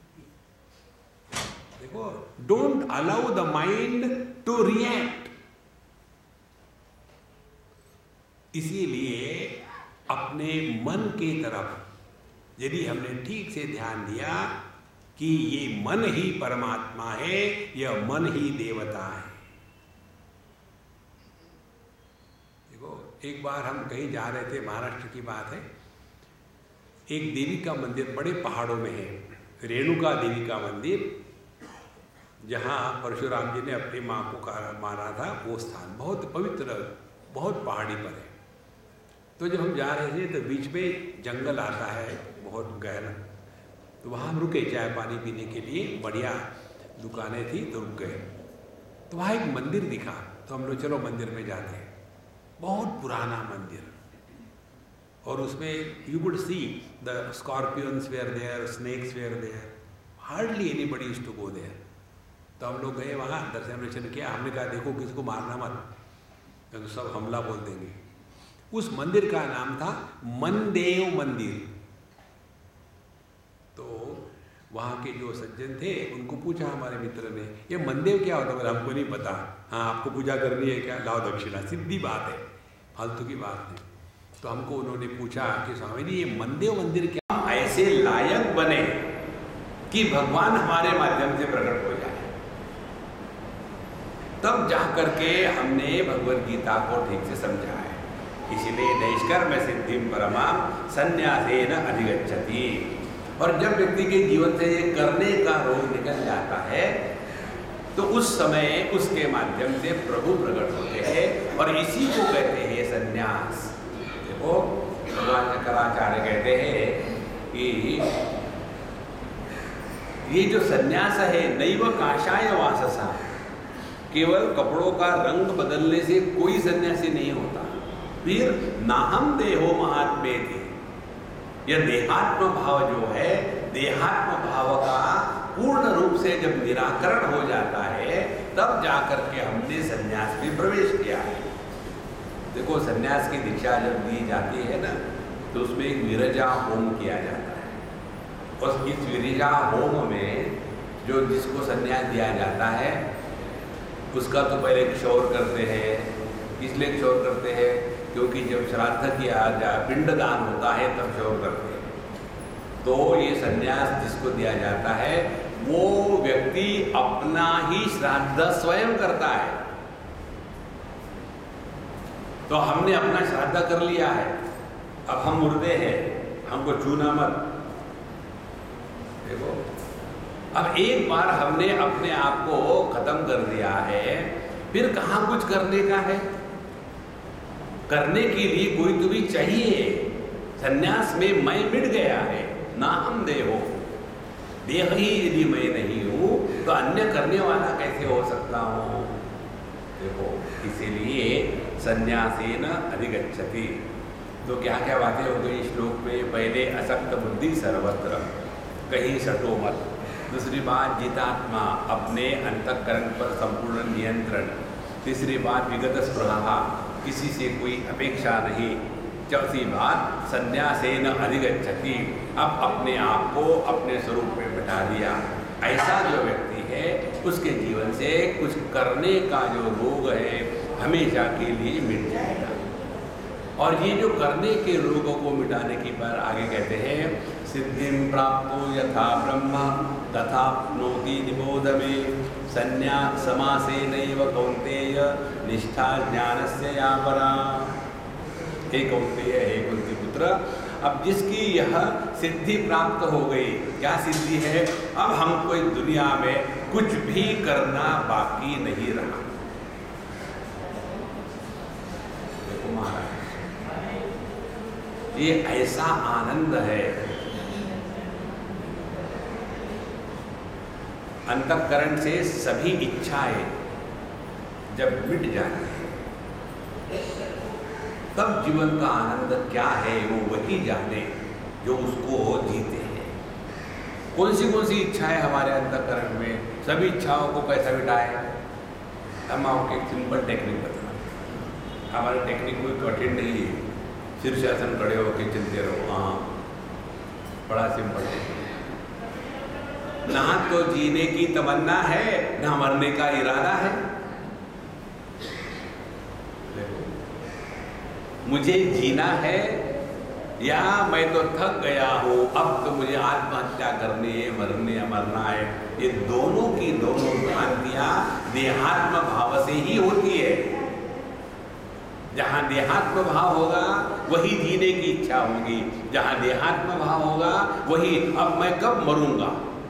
देखो, don't allow the mind to react. इसीलिए अपने मन की तरफ यदि हमने ठीक से ध्यान दिया कि ये मन ही परमात्मा है, यह मन ही देवता है। देखो, एक बार हम कहीं जा रहे थे, महाराष्ट्र की बात है, एक देवी का मंदिर बड़े पहाड़ों में है, रेणुका देवी का मंदिर, जहाँ परशुराम जी ने अपनी माँ को मारा था, वो स्थान बहुत पवित्र, बहुत पहाड़ी पर है। तो जब हम जा रहे थे तो बीच में जंगल आता है बहुत गहरा, तो वहाँ हम रुके चाय पानी पीने के लिए, बढ़िया दुकानें थी तो रुक गए। तो वहाँ एक मंदिर दिखा, तो हम लोग चलो मंदिर में जाते हैं। बहुत पुराना मंदिर, और उसमें you could see the scorpions were there, snakes were there, hardly anybody used to go there. तो हम लोग गए वहाँ, दर्शन वर्शन किया। हमने कहा देखो किसी को मारना मत, तो सब हमला बोल देंगे। उस मंदिर का नाम था मनदेव मंदिर। तो वहाँ के जो सज्जन थे उनको पूछा हमारे मित्र ने, ये मनदेव क्या होता है? बोले हमको नहीं पता। हाँ, आपको पूजा करनी है क्या? लाओ दक्षिणा, सीधी बात है, फालतू की बात नहीं। तो हमको उन्होंने पूछा कि स्वामी जी ये मनदेव मंदिर क्या, ऐसे लायक बने कि भगवान हमारे माध्यम से प्रकट हो जाए। तब जा करके हमने भगवद गीता को ठीक से समझा है। इसलिए नैष्कर्म सिद्धिं परमां संन्यासेन अधिगच्छति। और जब व्यक्ति के जीवन से ये करने का रोग निकल जाता है तो उस समय उसके माध्यम से प्रभु प्रकट होते हैं, और इसी को कहते हैं संन्यास। देखो, भगवान शंकराचार्य कहते हैं कि ये जो संन्यास है, नैव काषाय वाससा, केवल कपड़ों का रंग बदलने से कोई सन्यासी नहीं होता। फिर नाहम देहो महात्मेति, यह देहात्म भाव जो है, देहात्म भाव का पूर्ण रूप से जब निराकरण हो जाता है, तब जाकर के हमने सन्यास में प्रवेश किया है। देखो, सन्यास की दीक्षा जब दी जाती है ना, तो उसमें एक विरजा होम किया जाता है। और इस विरजा होम में जो जिसको सन्यास दिया जाता है, उसका तो पहले क्षौर करते हैं। इसलिए क्षौर करते हैं क्योंकि जब श्राद्ध किया जाए, पिंडदान होता है, तब क्षौर करते हैं। तो ये सन्यास जिसको दिया जाता है, वो व्यक्ति अपना ही श्राद्ध स्वयं करता है। तो हमने अपना श्राद्ध कर लिया है, अब हम मुर्दे हैं, हमको छूना मत। देखो, अब एक बार हमने अपने आप को खत्म कर दिया है, फिर कहाँ कुछ करने का है? करने के लिए कोई तो भी चाहिए। सन्यास में मैं मिट गया है, ना हम देहो, देह ही यदि मैं नहीं हूँ तो अन्य करने वाला कैसे हो सकता हूँ? देखो, इसीलिए संन्यासेन अधिगच्छति। तो क्या क्या बातें हो गई श्लोक में? पहले असक्त बुद्धि सर्वत्र, कहीं सटो मत। दूसरी बात जितात्मा, अपने अंतःकरण पर संपूर्ण नियंत्रण। तीसरी बात विगत स्पृहा, किसी से कोई अपेक्षा नहीं। चौथी बात संन्यासेन अधिगच्छति, अब अपने आप को अपने स्वरूप में बिठा दिया। ऐसा जो व्यक्ति है उसके जीवन से कुछ करने का जो रोग है हमेशा के लिए मिट जाएगा। और ये जो करने के रोगों को मिटाने की पर आगे कहते हैं, सिद्धिं प्राप्तो यथा ब्रह्म तथाप्नोति निबोध मे, संन्यास समासेनैव कौन्तेय निष्ठा ज्ञानस्य या परा। हे कौन्तेय, हे कुंती पुत्र, अब जिसकी यह सिद्धि प्राप्त हो गई, क्या सिद्धि है? अब हमको इस दुनिया में कुछ भी करना बाकी नहीं रहा। देखो महाराज, ये ऐसा आनंद है, अंतःकरण से सभी इच्छाएं जब मिट जाती है, तब जीवन का आनंद क्या है वो वही जाने जो उसको जीते हैं। कौन सी कौन सी इच्छाएं हमारे अंतःकरण में, सभी इच्छाओं को कैसा मिटाए? हम आपको एक सिंपल टेक्निक बता। हमारी टेक्निक कोई कठिन नहीं है, शीर्षासन खड़े होकर चलते रहो। हाँ, बड़ा सिंपल टेक्निक। ना तो जीने की तमन्ना है, ना मरने का इरादा है। मुझे जीना है या मैं तो थक गया हूँ, अब तो मुझे आत्महत्या करनी है, मरने मरना है। ये दोनों की दोनों भ्रांतियां देहात्म भाव से ही होती है। जहाँ देहात्म भाव होगा वही जीने की इच्छा होगी, जहाँ देहात्म भाव होगा वही अब मैं कब मरूंगा।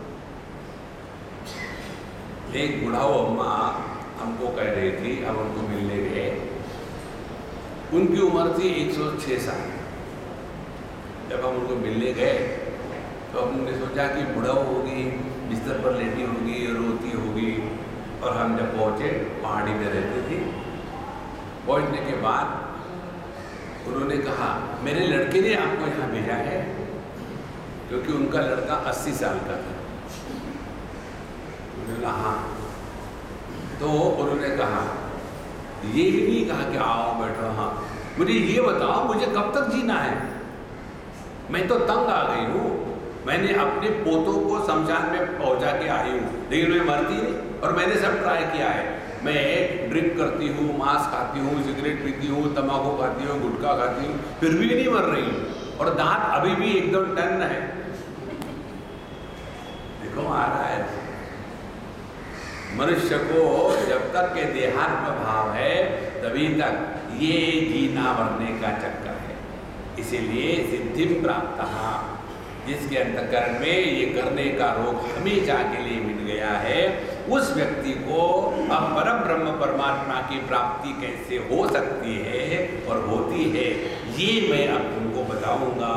एक बुढ़ाऊ अम्मा हमको कह रही थी, अब उनको मिलने गए, उनकी उम्र थी एक सौ छह साल। जब हम उनको मिलने गए तो हमने सोचा कि बुढ़ाऊ होगी, बिस्तर पर लेटी होगी, रोती होगी। और हम जब पहुँचे, पहाड़ी में रहती थी, पहुँचने के बाद उन्होंने कहा मेरे लड़के ने आपको यहाँ भेजा है, क्योंकि उनका लड़का अस्सी साल का था। उन्होंने कहा हाँ। तो उन्होंने कहा, ये भी नहीं कहा कि आओ बैठो, हाँ मुझे ये बताओ मुझे कब तक जीना है? मैं तो तंग आ गई हूँ, मैंने अपने पोतों को शमशान में पहुँचा के आई हूँ, लेकिन मैं मरती नहीं। और मैंने सब ट्राई किया है, मैं ड्रिंक करती हूँ, मांस खाती हूँ, सिगरेट पीती हूँ, तम्बाकू खाती हूँ, गुटखा खाती हूँ, फिर भी नहीं मर रही हूँ। और दांत अभी भी एकदम टन है। देखो आ रहा है, मनुष्य को जब तक के देहात्म भाव है तभी तक ये जीना मरने का चक्कर है। इसीलिए सिद्धि प्राप्त, जिसके अंतःकरण में ये करने का रोग हमेशा के लिए मिट गया है, उस व्यक्ति को अब परम ब्रह्म परमात्मा की प्राप्ति कैसे हो सकती है और होती है, ये मैं अब तुमको बताऊंगा।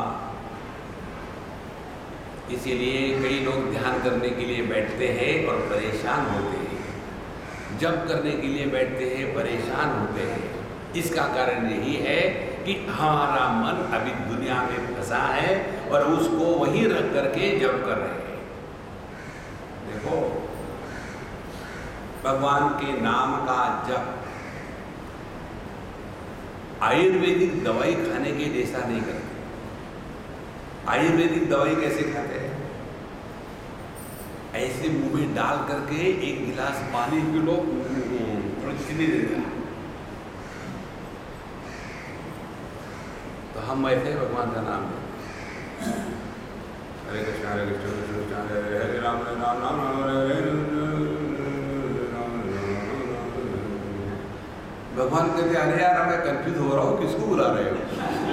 इसीलिए कई लोग ध्यान करने के लिए बैठते हैं और परेशान होते हैं। जब करने के लिए बैठते हैं परेशान होते हैं, इसका कारण यही है कि हमारा मन अभी दुनिया में फंसा है और उसको वहीं रख करके जप कर रहे हैं। देखो, भगवान के नाम का जप आयुर्वेदिक दवाई खाने के जैसा नहीं करते। आयुर्वेदिक दवाई कैसे खाते हैं? ऐसे मुंह में डाल करके एक गिलास पानी पी लो, थोड़ी चीनी दे देना। तो हम ऐसे भगवान का नाम लें, हरे कृष्ण हरे कृष्ण कृष्ण कृष्ण हरे हरे राम हरे राम राम राम हरे हरे। भगवान कहते अरे यार मैं कंफ्यूज हो रहा हूँ, किसको बुला रहे हो?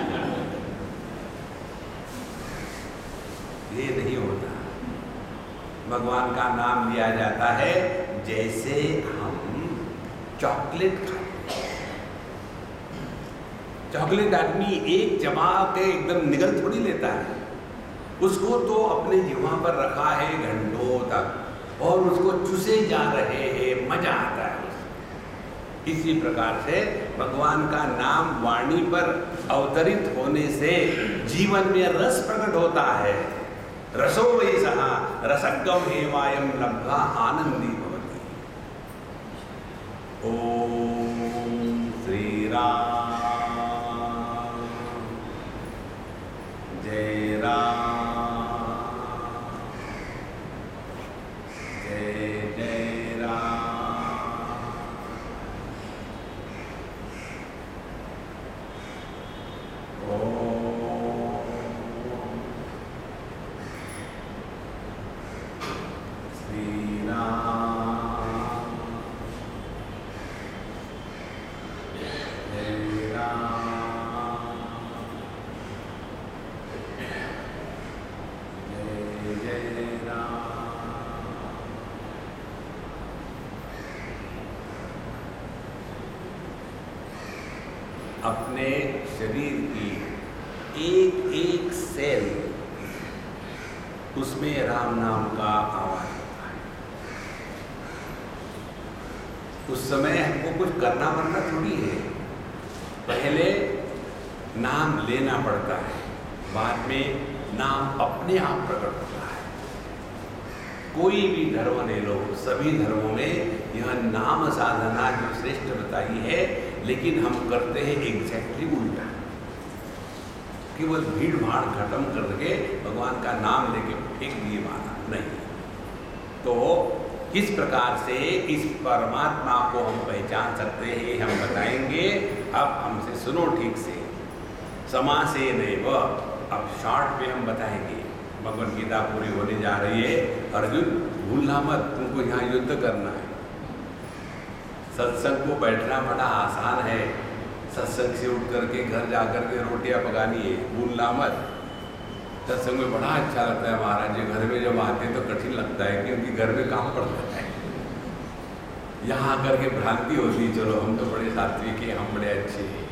ये नहीं होता। भगवान का नाम लिया जाता है जैसे हम चॉकलेट खाते हैं। चॉकलेट आदमी एक चबा के एकदम निगल थोड़ी लेता है, उसको तो अपने जीवा पर रखा है घंटों तक और उसको चूसे जा रहे हैं, मजा आता है। इसी प्रकार से भगवान का नाम वाणी पर अवतरित होने से जीवन में रस प्रकट होता है। रसो वै सः रसगम हेवायम लब्धा आनंदी भवति। ओम श्री राम जय राम जय जय राम। ओम श्री राम जय शरीर की एक एक सेल उसमें राम नाम का आवाज होता है। उस समय हमको कुछ करना पड़ना थोड़ी है, पहले नाम लेना पड़ता है, बाद में नाम अपने आप प्रकट होता है। कोई भी धर्म ले लो, सभी धर्मों में यह नाम साधना जो श्रेष्ठ बताई है, लेकिन हम करते हैं एग्जैक्टली उल्टा। केवल भीड़ भाड़ खत्म करके भगवान का नाम लेके फेंक दिए माना नहीं। तो किस प्रकार से इस परमात्मा को हम पहचान सकते हैं हम बताएंगे। अब हमसे सुनो ठीक से। समासे नैव, अब शॉर्ट में हम बताएंगे। भगवद गीता पूरी होने जा रही है। अर्जुन भूलना मत, तुमको यहाँ युद्ध करना है। सत्संग को बैठना बड़ा आसान है, सत्संग से उठ करके घर जा करके रोटियां पकानी है, भूलना मत। सत्संग में बड़ा अच्छा लगता है महाराज जी, घर में जब आते हैं तो कठिन लगता है क्योंकि घर में काम पड़ता है। यहाँ आकर के भ्रांति होती है, चलो हम तो बड़े सात्विक हैं, हम बड़े अच्छे हैं।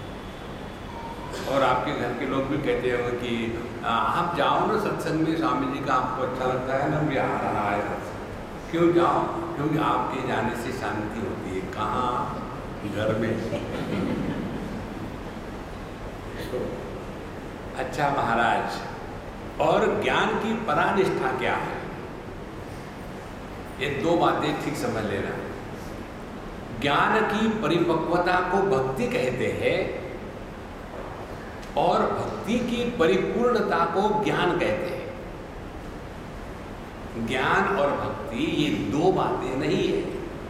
और आपके घर के लोग भी कहते हैं कि आप जाओ ना सत्संग में, स्वामी जी का आपको अच्छा लगता है ना, भी आ रहा है सत्संग, क्यों जाओ? क्योंकि आपके जाने से शांति होती है। कहाँ? घर में। अच्छा महाराज, और ज्ञान की परानिष्ठा क्या है? ये दो बातें ठीक समझ लेना। ज्ञान की परिपक्वता को भक्ति कहते हैं और भक्ति की परिपूर्णता को ज्ञान कहते हैं। ज्ञान और भक्ति ये दो बातें नहीं है।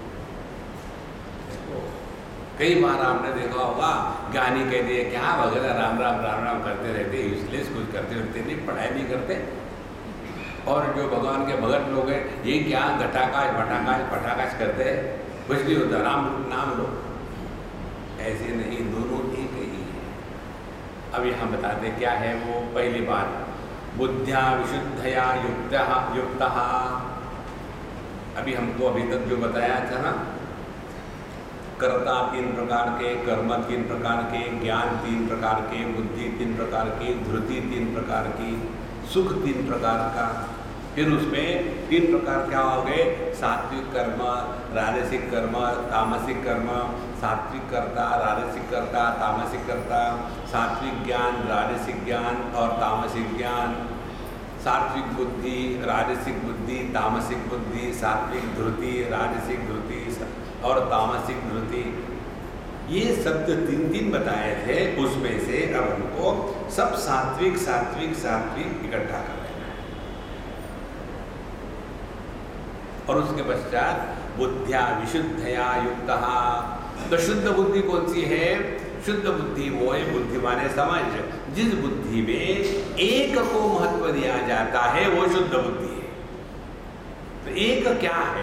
कई बार आपने देखा होगा ज्ञानी कहते हैं क्या भगत राम राम राम राम करते रहते, यूजलेस कुछ करते रहते नहीं, पढ़ाई नहीं करते। और जो भगवान के भगत लोग हैं ये क्या घटाकाश भटाकाश पटाकाश करते हैं, कुछ नहीं होता, राम नाम लो। ऐसे नहीं, दोनों एक ही है। अब यहाँ बताते क्या है वो। पहली बात, बुद्ध्या विशुद्धया युक्त युक्तः। अभी हमको अभी तक जो बताया था ना, कर्ता तीन प्रकार के, कर्म तीन प्रकार के, ज्ञान तीन प्रकार के, बुद्धि तीन प्रकार की, धृति तीन प्रकार की, सुख तीन प्रकार का। फिर उसमें तीन प्रकार क्या हो गए? सात्विक कर्म, राजसिक कर्म, तामसिक कर्म। सात्विक कर्ता, राजसिक कर्ता, तामसिक कर्ता, सात्विक ज्ञान, राजसिक ज्ञान और तामसिक ज्ञान, सात्विक बुद्धि, राजसिक बुद्धि, तामसिक बुद्धि, सात्विक धृति, राजसिक धृति और तामसिक धृति। ये शब्द तीन तीन बताए थे, उसमें से अब हमको सब सात्विक सात्विक सात्विक इकट्ठा कर लेना है। और उसके पश्चात बुद्धिया विशुद्धया युक्तः। तो शुद्ध बुद्धि कौन सी है? शुद्ध बुद्धि वो है, बुद्धि माने समझ, जिस बुद्धि में एक को महत्व दिया जाता है वो शुद्ध बुद्धि है। तो एक क्या है?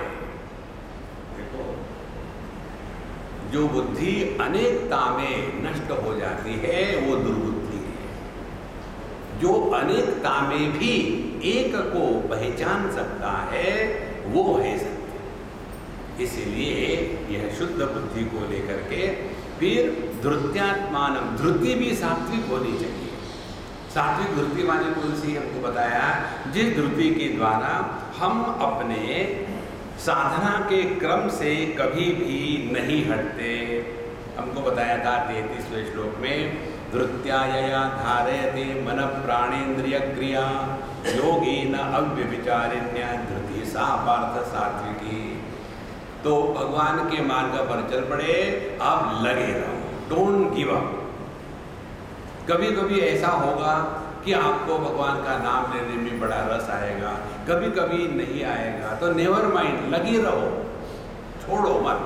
जो बुद्धि अनेकता में नष्ट हो जाती है वो दुर्बुद्धि है। जो अनेकता में भी एक को पहचान सकता है वो है सत्य। इसीलिए यह शुद्ध बुद्धि को लेकर के फिर धृत्यात्मान, धृति भी सात्विक होनी चाहिए। सात्विक धृति माने कौन सी? हमको बताया, जिस धृति के द्वारा हम अपने साधना के क्रम से कभी भी नहीं हटते। हमको बताया था तैंतीसवें श्लोक में, धृत्यायया धारयते मन प्राणेन्द्रिय क्रिया योगेन अव्यभिचारिण्या धृति सा पार्थ सात्विकी। तो भगवान के मार्ग पर चल पड़े, अब लगे रहो, डोंट गिव अप। कभी कभी ऐसा होगा कि आपको भगवान का नाम लेने में बड़ा रस आएगा, कभी कभी नहीं आएगा, तो नेवर माइंड, लगी रहो, छोड़ो मत।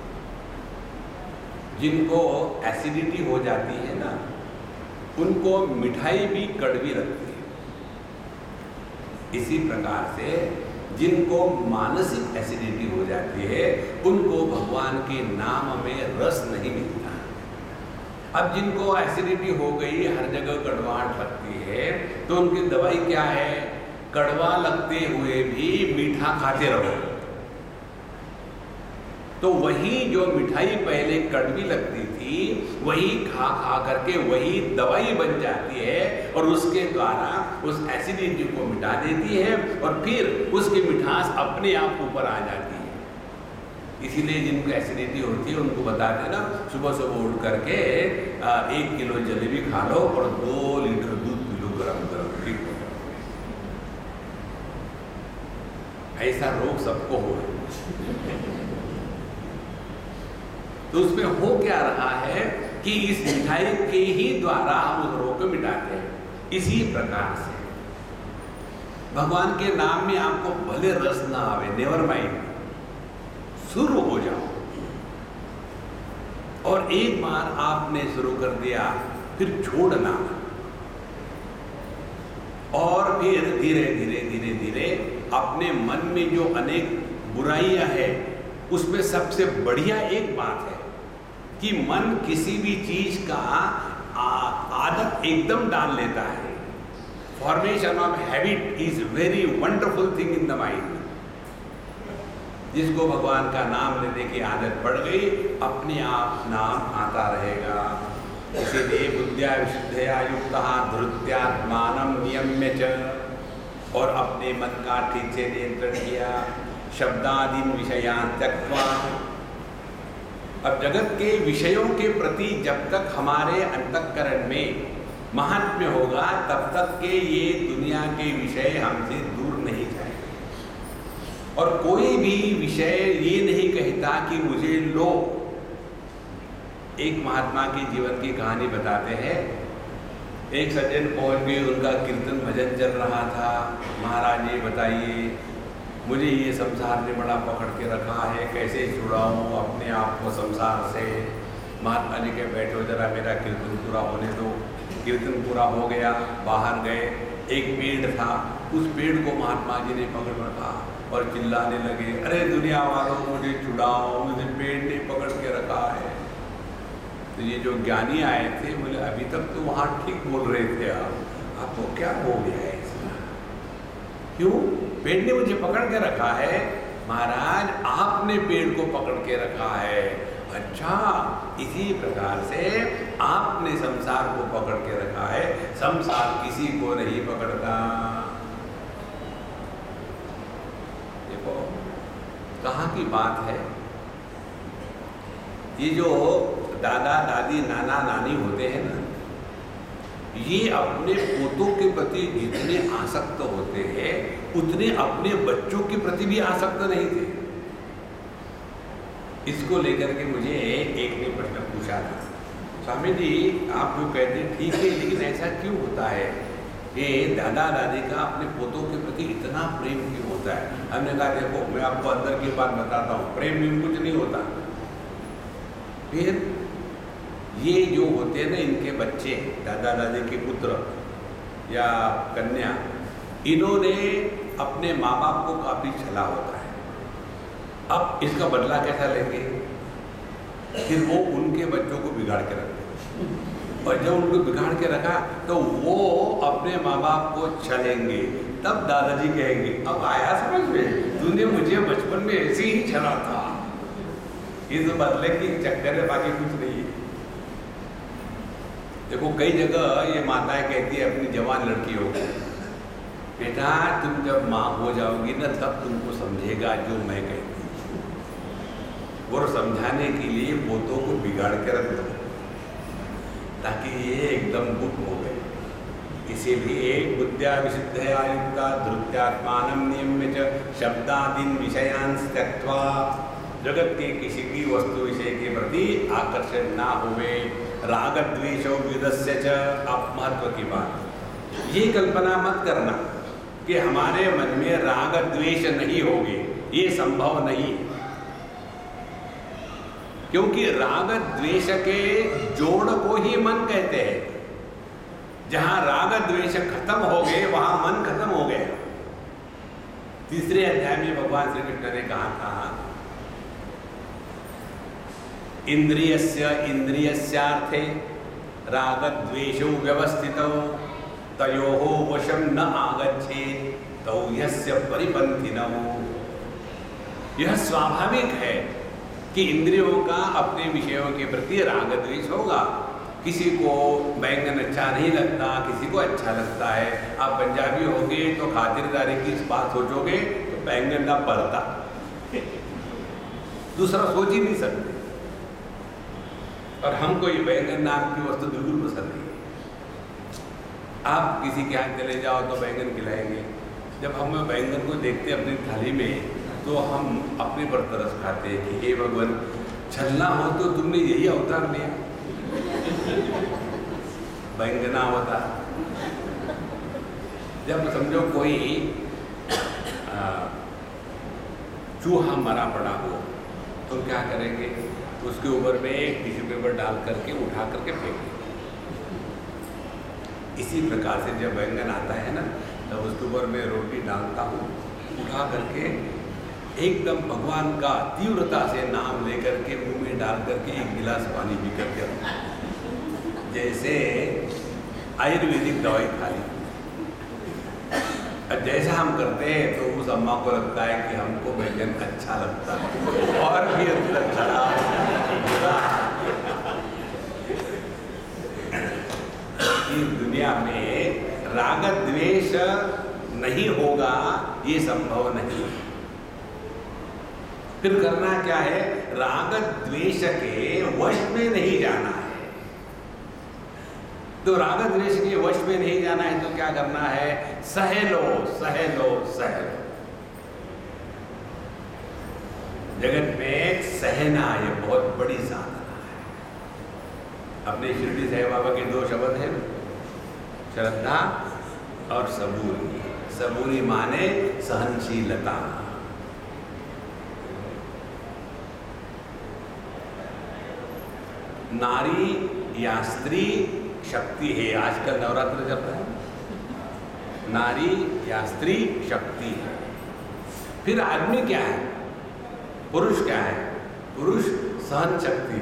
जिनको एसिडिटी हो जाती है ना, उनको मिठाई भी कड़वी लगती है। इसी प्रकार से जिनको मानसिक एसिडिटी हो जाती है उनको भगवान के नाम में रस नहीं मिलता। अब जिनको एसिडिटी हो गई, हर जगह कड़वाहट लगती है, तो उनकी दवाई क्या है? कड़वा लगते हुए भी मीठा खाते रहो। तो वही जो मिठाई पहले कड़वी लगती थी व्यक्ति वही खा खा करके वही दवाई बन जाती है और उसके द्वारा उस एसिडिटी को मिटा देती है और फिर उसकी मिठास अपने आप ऊपर आ जाती है। इसीलिए जिनको एसिडिटी होती है उनको बताते ना, सुबह सुबह उठ करके आ, एक किलो जलेबी खा लो और दो लीटर दूध पी लो गरम गरम, ठीक हो। ऐसा रोग सबको हो। तो उसमें हो क्या रहा है कि इस मिठाई के ही द्वारा हम उस रोग को मिटाते हैं। इसी प्रकार से भगवान के नाम में आपको भले रस ना आवे, नेवर माइंड, शुरू हो जाओ। और एक बार आपने शुरू कर दिया फिर छोड़ना, और फिर धीरे धीरे धीरे धीरे अपने मन में जो अनेक बुराइयां हैं उसमें सबसे बढ़िया एक बात है कि मन किसी भी चीज का आदत एकदम डाल लेता है। Formation of habit is very wonderful thing in the mind. जिसको भगवान का नाम लेने की आदत पड़ गई, अपने आप नाम आता रहेगा। इसीलिए बुद्ध्या विशुद्धया युक्तः धृत्यात्मानं नियम्य च, और अपने मन का ठीक से नियंत्रण किया। शब्दादीन विषयान् त्यक्त्वा, अब जगत के विषयों के प्रति जब तक हमारे अंतःकरण में महात्म्य होगा तब तक के ये दुनिया के विषय हमसे दूर नहीं जाएंगे। और कोई भी विषय ये नहीं कहता कि मुझे लो। एक महात्मा की जीवन की कहानी बताते हैं। एक सज्जन पहुंच गए, उनका कीर्तन भजन चल रहा था। महाराज ये बताइए, मुझे ये संसार ने बड़ा पकड़ के रखा है, कैसे छुड़ाऊं अपने आप को संसार से। महात्मा जी के बैठो, जरा मेरा कीर्तन पूरा होने दो। कीर्तन पूरा हो गया, बाहर गए, एक पेड़ था, उस पेड़ को महात्मा जी ने पकड़ रखा और चिल्लाने लगे, अरे दुनिया वालों मुझे छुड़ाओ, मुझे पेड़ ने पकड़ के रखा है। तो ये जो ज्ञानी आए थे बोले, अभी तक तो वहाँ ठीक बोल रहे थे आप, आपको क्या हो गया है इसमें? क्यों? पेड़ ने मुझे पकड़ के रखा है। महाराज आपने पेड़ को पकड़ के रखा है। अच्छा, इसी प्रकार से आपने संसार को पकड़ के रखा है, संसार किसी को नहीं पकड़ता। देखो कहाँ की बात है। ये जो दादा दादी नाना नानी होते हैं ना, ये अपने पोतों के प्रति जितने आसक्त होते हैं उतने अपने बच्चों के प्रति भी आसक्त नहीं थे। इसको लेकर के मुझे एक ने प्रश्न पूछा था, स्वामी जी आप जो कहते हैं ठीक है, लेकिन ऐसा क्यों होता है कि दादा दादी का अपने पोतों के प्रति इतना प्रेम क्यों होता है? हमने कहा देखो मैं आपको अंदर की बात बताता हूँ, प्रेम में कुछ नहीं होता। फिर ये जो होते हैं ना इनके बच्चे, दादा दादी के पुत्र या कन्या, इन्होंने अपने माँ बाप को काफी छला होता है। अब इसका बदला कैसा लेंगे? फिर वो उनके बच्चों को बिगाड़ के रखते, और जब उनको बिगाड़ के रखा तो वो अपने माँ बाप को छलेंगे। तब दादाजी कहेंगे, अब आया समझ में, तूने मुझे बचपन में ऐसे ही छला था। इस बदले की चक्कर है, बाकी कुछ नहीं है। देखो कई जगह ये माताएं कहती है अपनी जवान लड़कियों को, बेटा तुम जब माँ हो जाओगी ना तब तुमको समझेगा जो मैं कहती हूँ। और समझाने के लिए पोतों को बिगाड़ के रख दो ताकि ये एकदम बुक हो गए। इसीलिए बुद्ध्या विशुद्धया युक्ता धृत्यात्मानं नियम्य च शब्दादीन विषयान् त्यक्त्वा, जगत के किसी भी वस्तु विषय के प्रति आकर्षण ना होवे। राग द्वेषो व्युदस्य च, आप महत्व की बात ये कल्पना मत करना कि हमारे मन में राग द्वेष नहीं होंगे, ये संभव नहीं है। क्योंकि राग द्वेष के जोड़ को ही मन कहते हैं। जहां राग द्वेष खत्म हो गए वहां मन खत्म हो गया। तीसरे अध्याय में भगवान श्री कृष्ण ने कहा था, इंद्रियस्य इंद्रियस्यार्थे राग द्वेषो व्यवस्थितौ तयोः वशं न आगच्छेत् तौ यस्य परिपन्थिनौ। यह स्वाभाविक है कि इंद्रियों का अपने विषयों के प्रति राग द्वेष होगा। किसी को बैंगन अच्छा नहीं लगता, किसी को अच्छा लगता है। आप पंजाबी होगे तो खातिरदारी की इस बात सोचोगे तो बैंगन का भरता, दूसरा सोच ही नहीं सकते। और हमको ये बैंगन नाम की वस्तु बिल्कुल पसंद नहीं है। आप किसी के यहाँ चले जाओ तो बैंगन खिलाएंगे। जब हम बैंगन को देखते हैं अपनी थाली में तो हम अपने पर तरस खाते हैं कि हे भगवान, छलना हो तो तुमने यही अवतार लिया, बैंगना होता। जब समझो कोई चूहा मरा पड़ा हो तो क्या करेंगे, उसके ऊपर में एक टिश्यू पेपर डाल करके उठा करके फेंकेंगे। इसी प्रकार से जब बैंगन आता है ना, तब उसके ऊपर मैं रोटी डालता हूँ, उठा करके एकदम भगवान का तीव्रता से नाम लेकर के मुंह में डाल करके एक गिलास पानी पी करके, जैसे आयुर्वेदिक दवाई खा ली। जैसा हम करते हैं तो उस अम्मा को लगता है कि हमको बैंगन अच्छा लगता है और भी अंदर खराब। इस दुनिया में राग द्वेष नहीं होगा ये संभव नहीं। फिर करना क्या है, राग द्वेष के वश में नहीं जाना है। तो राग द्वेष के वश में नहीं जाना है तो क्या करना है, सह लो सह लो सह लो। जगत में सहना ये बहुत बड़ी साधना है। अपने शिरडी साईं बाबा के दो शब्द हैं, श्रद्धा और सबूरी। सबूरी माने सहनशीलता। नारी या स्त्री शक्ति है। आजकल नवरात्र चलता है, नारी या स्त्री शक्ति है। फिर आदमी क्या है, पुरुष क्या है, पुरुष सहन शक्ति।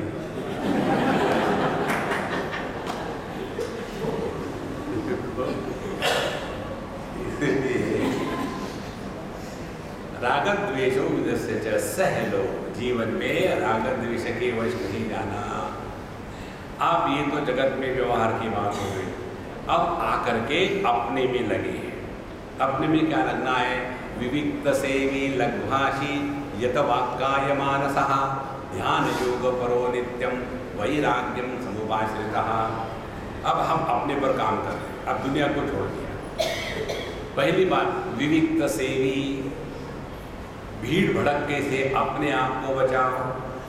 राग द्वेषो विदस्य च सह लो। जीवन में राग द्वेष के वश नहीं जाना। अब ये तो जगत में व्यवहार की बात हो गई। अब आकर के अपने में लगे हैं। अपने में क्या लगना है, विविक्त सेवी लघ्भाषी यत वाक्काय मानसः ध्यान योग परो नित्यम वैराग्यम समुपाश्रितः। अब हम अपने पर काम कर रहे हैं, अब दुनिया को छोड़ दिया। पहली बात, विविक्त सेवी, भीड़ भड़के से अपने आप को बचाओ।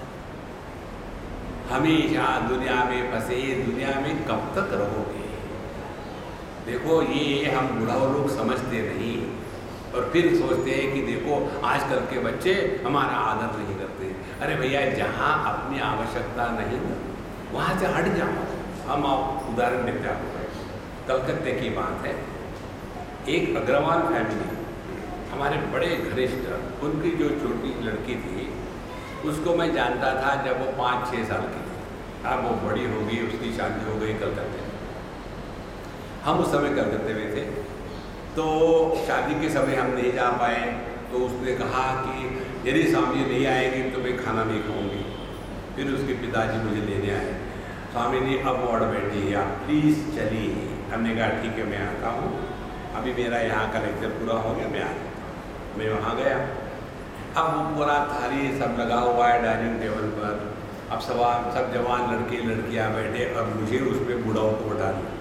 हमेशा दुनिया में फंसे, दुनिया में कब तक रहोगे। देखो ये हम बुढ़ाओ लोग समझते नहीं और फिर सोचते हैं कि देखो आजकल के बच्चे हमारा आदर नहीं करते। अरे भैया, जहाँ अपनी आवश्यकता नहीं वहाँ से हट जाओ। हम आप उदाहरण देते हैं, कलकत्ते की बात है। एक अग्रवाल फैमिली, हमारे बड़े घनिष्ठ, उनकी जो छोटी लड़की थी उसको मैं जानता था जब वो पाँच छः साल की थी। अब वो बड़ी हो गई, उसकी शादी हो गई कलकत्ते में। हम उस समय कलकत्ते में थे, तो शादी के समय हम नहीं जा पाए। तो उसने कहा कि यदि स्वामी नहीं आएंगे तो मैं खाना नहीं खाऊंगी। फिर उसके पिताजी मुझे लेने आए। स्वामी ने अब वार्ड बैठी है, आप प्लीज़ चलिए। हमने कहा ठीक है, मैं आता हूँ, अभी मेरा यहाँ का लेक्चर पूरा हो गया, मैं आ जाता हूँ। मैं वहाँ गया। अब वो पूरा थाली सब लगा हुआ है डाइनिंग टेबल पर। अब सब सब जवान लड़के लड़कियां बैठे और मुझे उसमें बूढ़ाओं को बैठा दिया।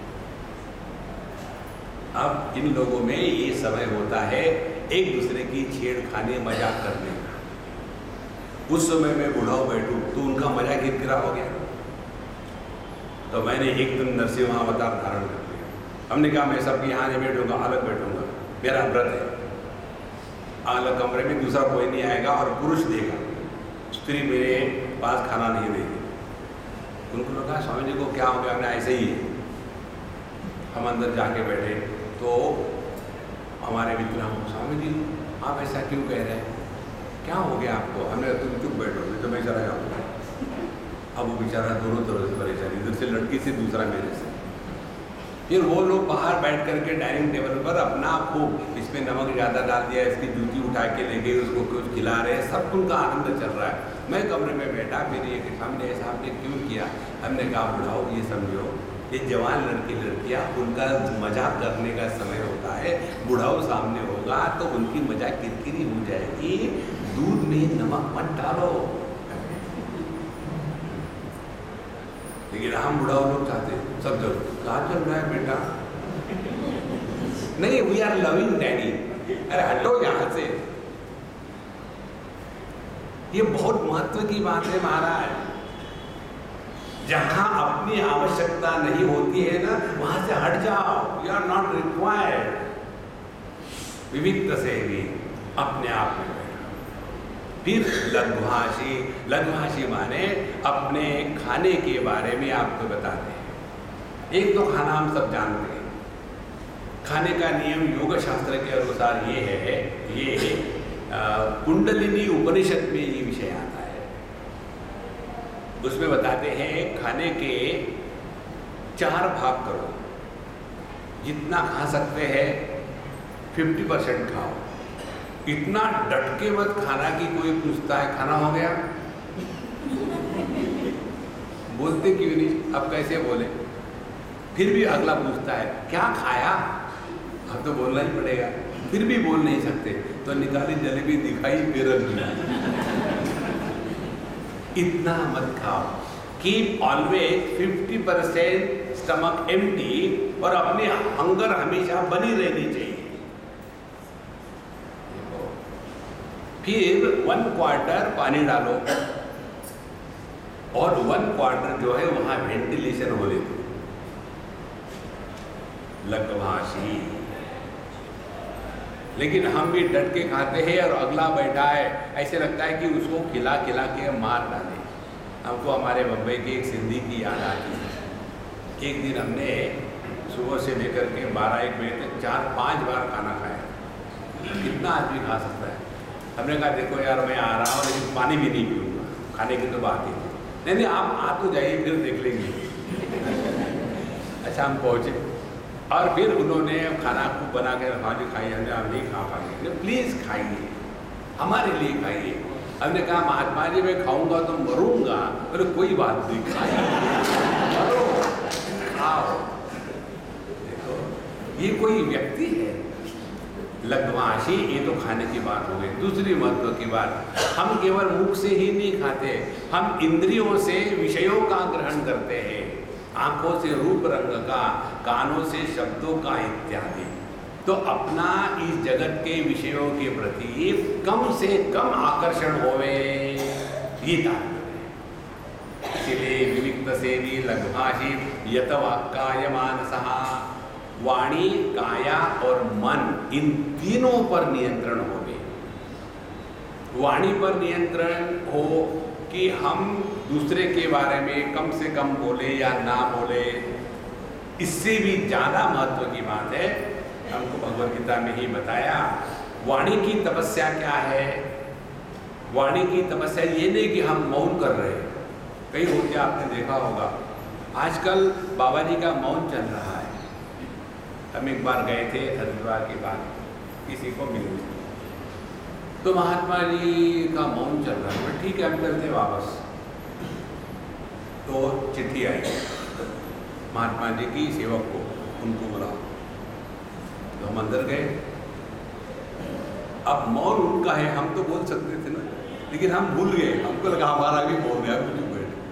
अब इन लोगों में ये समय होता है एक दूसरे की छेड़खानी मजाक करने का। उस समय मैं बूढ़ाओं बैठूं तो उनका मजाक किरकिरा हो गया। तो मैंने एक दिन नरसिंह अवतार धारण कर लिया। हमने कहा मैं सबके यहाँ नहीं बैठूंगा, अलग बैठूंगा, मेरा व्रत है। अलग कमरे में दूसरा कोई नहीं आएगा और पुरुष देगा, स्त्री मेरे पास खाना नहीं देगी। उनको लगा स्वामी जी को क्या हो गया, हमने ऐसे ही है। हम अंदर जाके बैठे तो हमारे मित्र हम, स्वामी जी आप ऐसा क्यों कह रहे हैं, क्या हो गया आपको? हमने तुम चुप बैठो, नहीं तो मैं चला जाऊँगा। अब वो बेचारा दोनों तरह से परेशान, इधर से लड़की से, दूसरा मेरे से। फिर वो लोग बाहर बैठ करके डाइनिंग टेबल पर अपना खूब इसमें नमक ज़्यादा डाल दिया, इसकी जूती उठा के ले गए, उसको कुछ खिला रहे हैं, सब उनका आनंद चल रहा है। मैं कमरे में बैठा, फिर ये कि हमने ऐसा आपने क्यों किया? हमने कहा बुढ़ाओ ये समझो, ये जवान लड़की लड़कियाँ उनका मजाक करने का समय होता है, बुढ़ाओ सामने होगा तो उनकी मजाक किरकिरी हो जाएगी, दूध में नमक मत डालो। लेकिन हम बुढ़ाओ लोग चाहते सब जगह कहा चल रहा है बेटा, नहीं वी आर लविंग डैडी, अरे हटो यहां से। ये बहुत महत्व की बात है महाराज। जहां अपनी आवश्यकता नहीं होती है ना, वहां से हट जाओ, यू आर नॉट रिक्वायर्ड। विविक्त से भी अपने आप में फिर लघुभाषी, लघुभाषी माने अपने खाने के बारे में आपको बताते हैं। एक तो खाना हम सब जानते हैं, खाने का नियम योग शास्त्र के अनुसार ये है, ये आ, कुंडलिनी उपनिषद में ये विषय आता है। उसमें बताते हैं खाने के चार भाग करो, जितना खा सकते हैं फिफ्टी परसेंट खाओ। इतना डट के मत खाना कि कोई पूछता है खाना हो गया, बोलते क्यों नहीं? अब कैसे बोले? फिर भी अगला पूछता है क्या खाया, अब तो बोलना ही पड़ेगा, फिर भी बोल नहीं सकते तो निकाली जलेबी दिखाई फिर इतना मत खाओ। Keep always fifty percent stomach empty और अपनी हंगर हमेशा बनी रहनी चाहिए। फिर वन क्वार्टर पानी डालो और वन क्वार्टर जो है वहां वेंटिलेशन होने दो। लघुभाषी। लेकिन हम भी डट के खाते हैं और अगला बैठा है, ऐसे लगता है कि उसको खिला खिला के मार डाले। हमको हमारे बम्बई की एक सिंधी की याद आती है। एक दिन हमने सुबह से लेकर के बारह एक बजे तक चार पांच बार खाना खाया। कितना आदमी खा सकता है? हमने कहा देखो यार मैं आ रहा हूँ लेकिन पानी भी नहीं पीऊँगा, खाने की तो बात ही नहीं। नहीं आप आ तो जाइए फिर देख लेंगे। अच्छा हम पहुँचे और फिर उन्होंने खाना खूब बना के रखा जी खाइए। हमने आप नहीं खा पाएंगे, प्लीज़ खाइए, हमारे लिए खाइए। हमने कहा महात्मा जी मैं खाऊंगा तो मरूंगा, बोले कोई बात नहीं खाइए, मरो खाओ। देखो ये कोई व्यक्ति है लघुभाषी। ये तो खाने की बात हो गई। दूसरी महत्व की बात, हम केवल मुख से ही नहीं खाते, हम इंद्रियों से विषयों का ग्रहण करते हैं। आंखों से रूप रंग का, कानों से शब्दों का इत्यादि। तो अपना इस जगत के विषयों के प्रति कम से कम आकर्षण होवे, ये तात्पर्य। इसलिए विविक्त से भी लघुभाषी यत वाक्काय मानसः, वाणी काया और मन इन तीनों पर नियंत्रण होवे। वाणी पर नियंत्रण हो कि हम दूसरे के बारे में कम से कम बोले या ना बोले। इससे भी ज़्यादा महत्व की बात है, हमको भगवद गीता में ही बताया। वाणी की तपस्या क्या है? वाणी की तपस्या ये नहीं कि हम मौन कर रहे हैं। कई होते आपने देखा होगा, आजकल बाबा जी का मौन चल रहा है। हम एक बार गए थे हरिद्वार के बाद किसी को मिलने, तो महात्मा जी का मौन चल रहा है। ठीक है हम चलते वापस। तो चिट्ठी आई महात्मा जी की सेवक को, उनको बुला। तो हम अंदर गए। अब मौन उनका है, हम तो बोल सकते थे ना, लेकिन हम भूल गए। हमको लगा हमारा भी मौन है, हम चुप बैठे।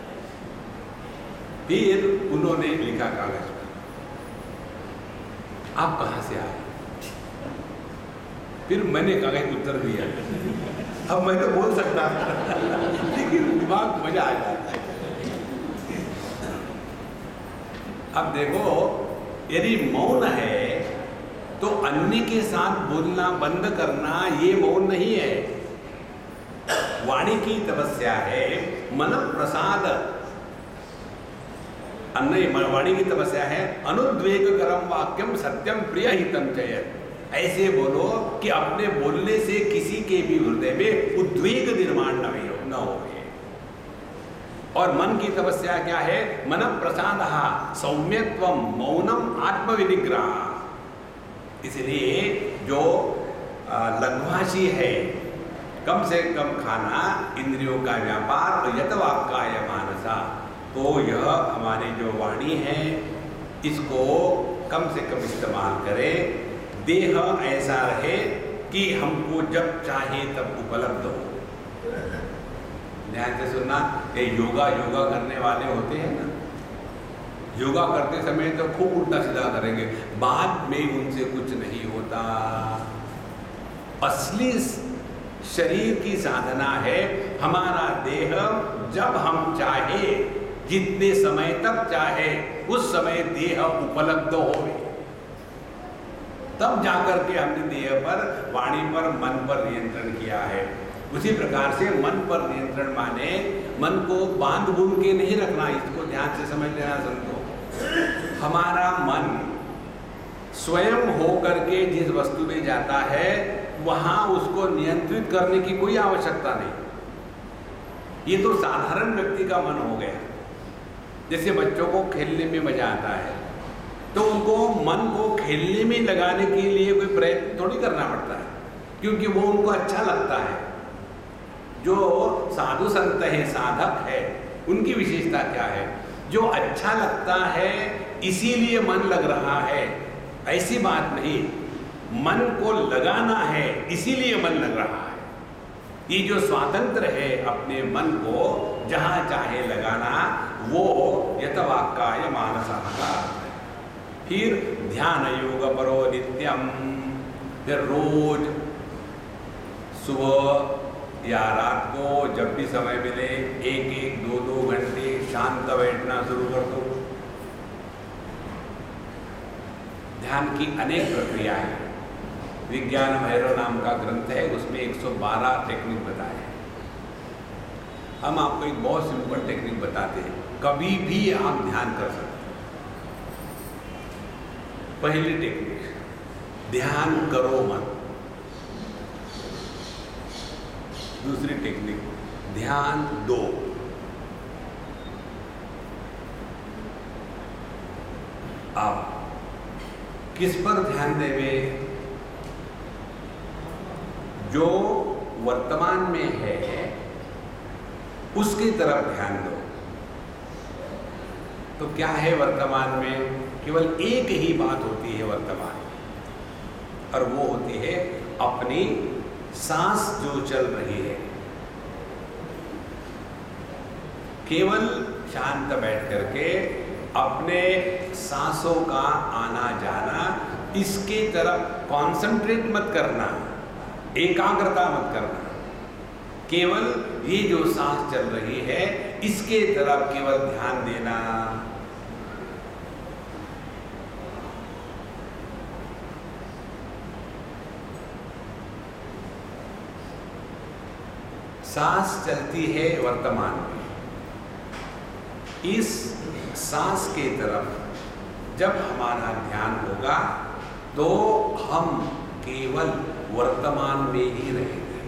फिर उन्होंने लिखा कागज पर, आप कहाँ से आए? फिर मैंने कागज उत्तर दिया। अब मैं तो बोल सकता था लेकिन दिमाग मजा आ जाता है। अब देखो यदि मौन है तो अन्य के साथ बोलना बंद करना ये मौन नहीं है, वाणी की तपस्या है। मन प्रसाद, अन्य वाणी की तपस्या है अनुद्वेग करम वाक्यम सत्यम प्रिय हितम चयत। ऐसे बोलो कि अपने बोलने से किसी के भी हृदय में उद्वेग निर्माण न हो न हो। और मन की तपस्या क्या है? मन प्रसाद सौम्यत्वम मौनम आत्मविनिग्रह। इसलिए जो लघ्वाशी है, कम से कम खाना, इंद्रियों का व्यापार और यतवाक्काय मानसा, तो यह हमारी जो वाणी है इसको कम से कम इस्तेमाल करें। देह ऐसा रहे कि हमको जब चाहे तब उपलब्ध हो। ध्यान से सुनना, ये योगा योगा करने वाले होते हैं ना, योगा करते समय तो खूब उल्टा सीधा करेंगे, बाद में उनसे कुछ नहीं होता। असली शरीर की साधना है हमारा देह जब हम चाहे, जितने समय तक चाहे, उस समय देह उपलब्ध हो, तब जाकर के हमने देह पर, वाणी पर, मन पर नियंत्रण किया है। उसी प्रकार से मन पर नियंत्रण माने मन को बांध बूंद के नहीं रखना। इसको ध्यान से समझ लेना संतो। हमारा मन स्वयं होकर के जिस वस्तु में जाता है वहां उसको नियंत्रित करने की कोई आवश्यकता नहीं। ये तो साधारण व्यक्ति का मन हो गया। जैसे बच्चों को खेलने में मजा आता है तो उनको मन को खेलने में लगाने के लिए कोई प्रयत्न थोड़ी करना पड़ता है, क्योंकि वो उनको अच्छा लगता है। जो साधु संत है, साधक है, उनकी विशेषता क्या है? जो अच्छा लगता है इसीलिए मन लग रहा है, ऐसी बात नहीं। मन को लगाना है इसीलिए मन लग रहा है। ये जो स्वातंत्र है अपने मन को जहां चाहे लगाना, वो यतवाक्काय मानसः का। फिर ध्यान योग परो नित्यम, फिर रोज सुबह या रात को जब भी समय मिले एक एक दो दो घंटे शांत बैठना शुरू कर दो। ध्यान की अनेक प्रक्रियाएं हैं। विज्ञान भैरव नाम का ग्रंथ है, उसमें एक सौ बारह टेक्निक बताए हैं। हम आपको एक बहुत सिंपल टेक्निक बताते हैं, कभी भी आप ध्यान कर सकते हैं। पहली टेक्निक, ध्यान करो मत। दूसरी टेक्निक, ध्यान दो। आप किस पर ध्यान देवे? जो वर्तमान में है उसकी तरफ ध्यान दो। तो क्या है वर्तमान में? केवल एक ही बात होती है वर्तमान, और वो होती है अपनी सांस जो चल रही है। केवल शांत बैठ करके अपने सांसों का आना जाना, इसके तरफ कंसंट्रेट मत करना, एकाग्रता मत करना। केवल ये जो सांस चल रही है इसके तरफ केवल ध्यान देना। सांस चलती है वर्तमान में, इस सांस के तरफ जब हमारा ध्यान होगा तो हम केवल वर्तमान में ही रहेंगे।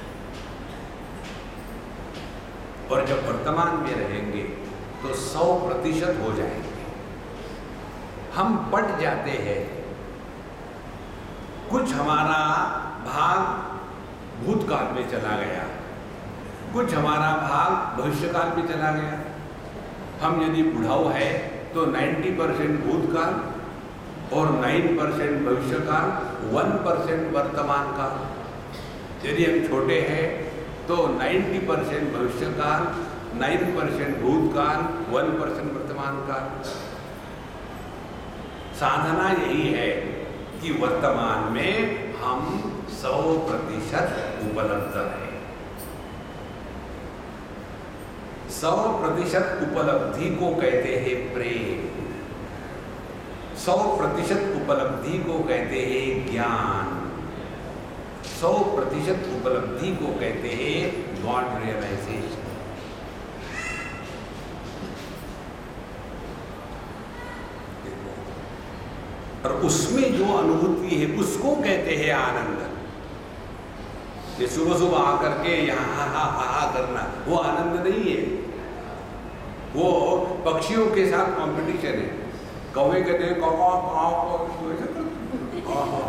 और जब वर्तमान में रहेंगे तो सौ प्रतिशत हो जाएंगे। हम पट जाते हैं, कुछ हमारा भाग भूतकाल में चला गया, कुछ हमारा भाग भविष्यकाल में चला गया। हम यदि बुढ़ाऊ है तो नब्बे परसेंट भूतकाल और नौ परसेंट भविष्यकाल, एक परसेंट वर्तमान काल। यदि हम छोटे हैं तो नब्बे परसेंट भविष्यकाल, नौ परसेंट भूतकाल, एक परसेंट वर्तमान काल। साधना यही है कि वर्तमान में हम सौ प्रतिशत उपलब्ध हैं। सौ प्रतिशत उपलब्धि को कहते हैं प्रेम, सौ प्रतिशत उपलब्धि को कहते हैं ज्ञान, सौ प्रतिशत उपलब्धि को कहते हैं गॉड रियलाइजेशन। और उसमें जो अनुभूति है उसको कहते हैं आनंद। ये सुबह सुबह आकर के यहाँ हा हा हा हा करना वो आनंद नहीं है। वो पक्षियों के साथ कंपटीशन है। कौवे कहते हैं कौवा कौवा, ऐसा करते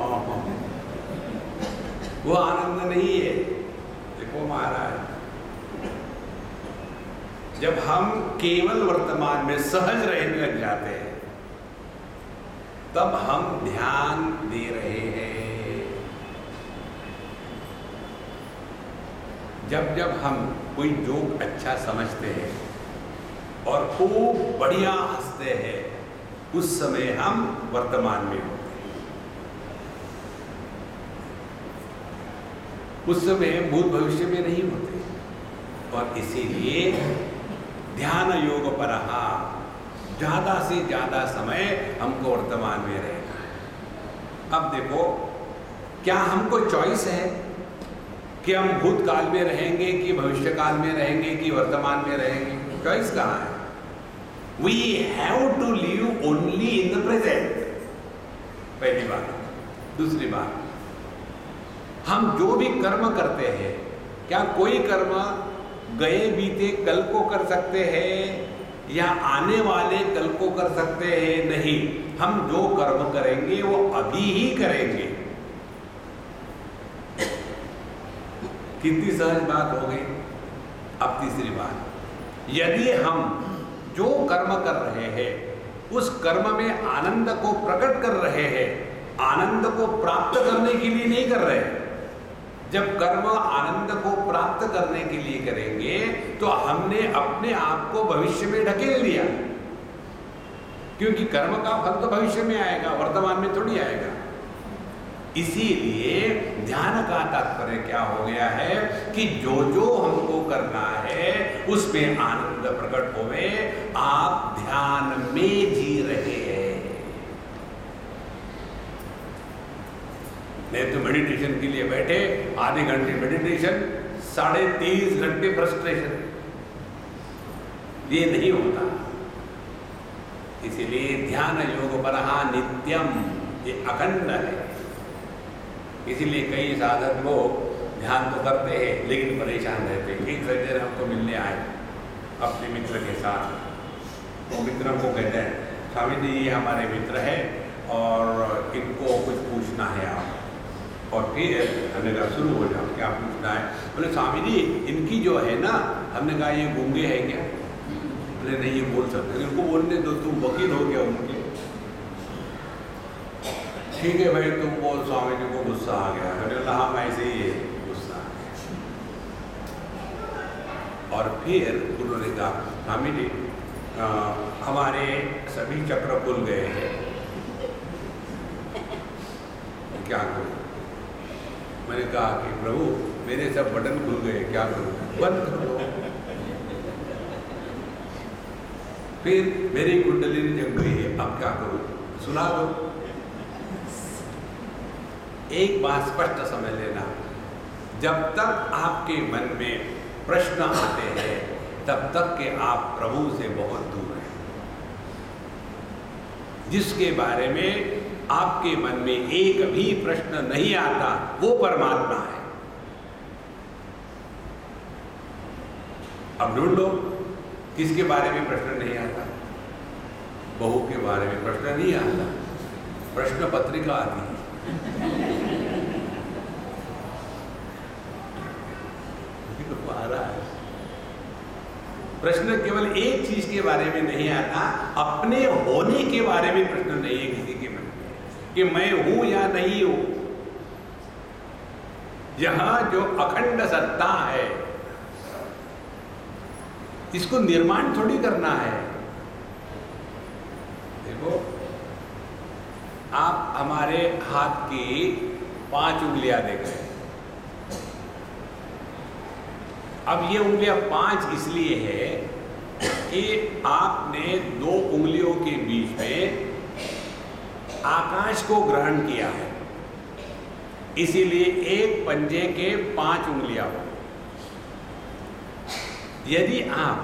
वो आनंद नहीं है। देखो महाराज, जब हम केवल वर्तमान में सहज रहने लग जाते हैं तब हम ध्यान दे रहे हैं। जब जब हम कोई जोक अच्छा समझते हैं और खूब बढ़िया हंसते हैं, उस समय हम वर्तमान में होते हैं। उस समय भूत भविष्य में नहीं होते। और इसीलिए ध्यान योग पर ज्यादा से ज्यादा समय हमको वर्तमान में रहना है। अब देखो, क्या हमको चॉइस है कि हम भूतकाल में रहेंगे कि भविष्य काल में रहेंगे कि वर्तमान में रहेंगे? चॉइस कहाँ है? We have to live only in the present। पहली बात। दूसरी बात, हम जो भी कर्म करते हैं, क्या कोई कर्म गए बीते कल को कर सकते हैं या आने वाले कल को कर सकते हैं? नहीं, हम जो कर्म करेंगे वो अभी ही करेंगे। कितनी सहज बात हो गई। अब तीसरी बात, यदि हम जो कर्म कर रहे हैं उस कर्म में आनंद को प्रकट कर रहे हैं, आनंद को प्राप्त करने के लिए नहीं कर रहे। जब कर्म आनंद को प्राप्त करने के लिए करेंगे तो हमने अपने आप को भविष्य में ढकेल दिया, क्योंकि कर्म का फल तो भविष्य में आएगा, वर्तमान में थोड़ी आएगा। इसीलिए ध्यान का तात्पर्य क्या हो गया है कि जो जो हमको करना है उसमें आनंद प्रकट होवे। आप ध्यान में जी रहे हैं। नहीं तो मेडिटेशन के लिए बैठे, आधे घंटे मेडिटेशन, साढ़े तीस घंटे फ्रस्ट्रेशन, ये नहीं होता। इसीलिए ध्यान योग परहा नित्यम, ये अखंड है। इसीलिए कई साधक लोग ध्यान तो करते हैं लेकिन परेशान रहते हैं। एक सज्जन हमको मिलने आए अपने मित्र के साथ, वो मित्र हमको कहते हैं, स्वामी जी ये हमारे मित्र है और इनको कुछ पूछना है आप। और फिर हमने कहा शुरू हो जाओ, क्या पूछना है? बोले स्वामी जी इनकी जो है ना, हमने कहा ये गूंगे है क्या? बोले नहीं ये बोल सकते। इनको बोलने दो, तुम वकील हो गया उनके। ठीक है भाई तुम बोल। स्वामी जी को गुस्सा आ गया। मैंने कहा हम ऐसे ही है, गुस्सा आ गया। और फिर उन्होंने कहा स्वामी जी आ, हमारे सभी चक्र खुल गए हैं, क्या करूं? मैंने कहा कि प्रभु मेरे सब बटन खुल गए, क्या करूं? बंद करो। फिर मेरी कुंडली जग गई है, अब क्या करूं? सुना दो। एक बात स्पष्ट समझ लेना, जब तक आपके मन में प्रश्न आते हैं तब तक के आप प्रभु से बहुत दूर हैं। जिसके बारे में आपके मन में एक भी प्रश्न नहीं आता वो परमात्मा है। अब ढूंढ लो किसके बारे में प्रश्न नहीं आता। बहू के बारे में प्रश्न नहीं आता, प्रश्न पत्रिका आती है। आ रहा है। प्रश्न केवल एक चीज के बारे में नहीं आता, अपने होने के बारे में प्रश्न नहीं है किसी के मन में कि मैं हूं या नहीं हूं। यहां जो अखंड सत्ता है इसको निर्माण थोड़ी करना है। देखो आप हमारे हाथ की पांच उंगलियां देख रहे हैं। अब ये उंगलियां पांच इसलिए है कि आपने दो उंगलियों के बीच में आकाश को ग्रहण किया है, इसीलिए एक पंजे के पांच उंगलियां हो। यदि आप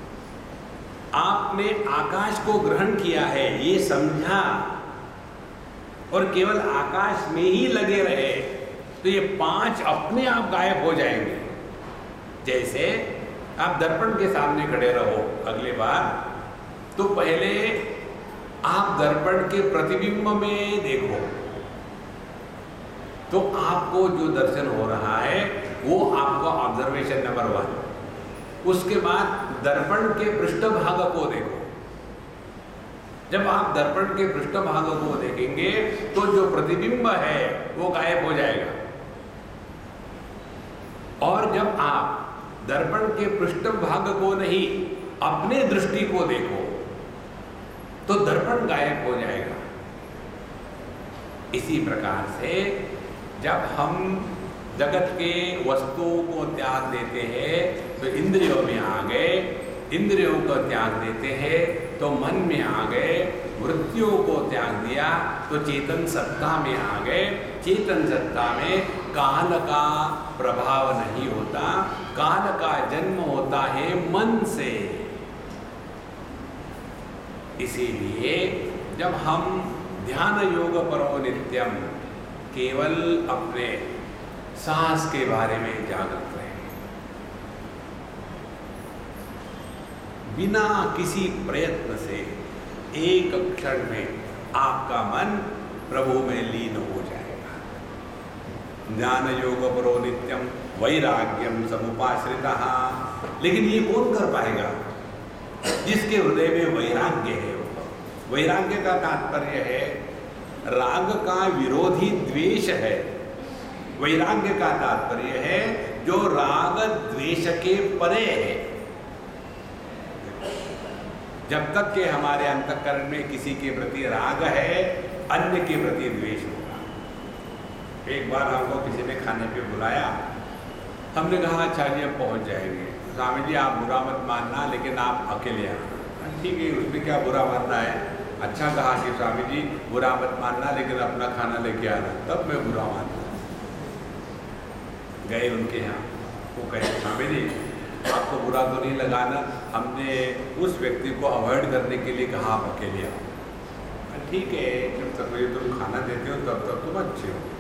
आपने आकाश को ग्रहण किया है ये समझा और केवल आकाश में ही लगे रहे तो ये पांच अपने आप गायब हो जाएंगे। जैसे आप दर्पण के सामने खड़े रहो अगली बार, तो पहले आप दर्पण के प्रतिबिंब में देखो, तो आपको जो दर्शन हो रहा है वो आपका ऑब्जर्वेशन नंबर वन। उसके बाद दर्पण के पृष्ठभाग को देखो। जब आप दर्पण के पृष्ठभाग को देखेंगे तो जो प्रतिबिंब है वो गायब हो जाएगा, और जब आप दर्पण के पृष्ठभाग को नहीं अपने दृष्टि को देखो तो दर्पण गायब हो जाएगा। इसी प्रकार से जब हम जगत के वस्तुओं को त्याग देते हैं तो इंद्रियों में आ गए, इंद्रियों को त्याग देते हैं तो मन में आ गए, वृत्तियों को त्याग दिया तो चेतन सत्ता में आ गए। चेतन सत्ता में काल का प्रभाव नहीं होता, काल का जन्म होता है मन से। इसीलिए जब हम ध्यान योग परो नित्यम केवल अपने सांस के बारे में जागृत रहे, बिना किसी प्रयत्न से एक क्षण में आपका मन प्रभु में लीन हो जाएगा। ज्ञान योग परो नित्यम वैराग्यम समुपाश्रितः। लेकिन ये कौन कर पाएगा? जिसके हृदय में वैराग्य है। वैराग्य का तात्पर्य है राग का विरोधी द्वेष है। वैराग्य का तात्पर्य है जो राग द्वेष के परे है। जब तक के हमारे अंतःकरण में किसी के प्रति राग है, अन्य के प्रति द्वेष होगा। एक बार हमको किसी ने खाने पे बुलाया, हमने कहा अच्छा जी अब पहुंच जाएंगे। स्वामी जी आप बुरा मत मानना, लेकिन आप अकेले आना। ठीक है, उसमें क्या बुरा मानना है? अच्छा कहा कि स्वामी जी बुरा मत मानना, लेकिन अपना खाना लेके आना। तब मैं बुरा मानना। गए उनके यहाँ, वो कहे स्वामी जी आपको बुरा तो नहीं लगाना, हमने उस व्यक्ति को अवॉइड करने के लिए कहा आप अकेले आओ। ठीक है, जब तक मुझे तुम खाना देते हो तब तक तुम अच्छे हो।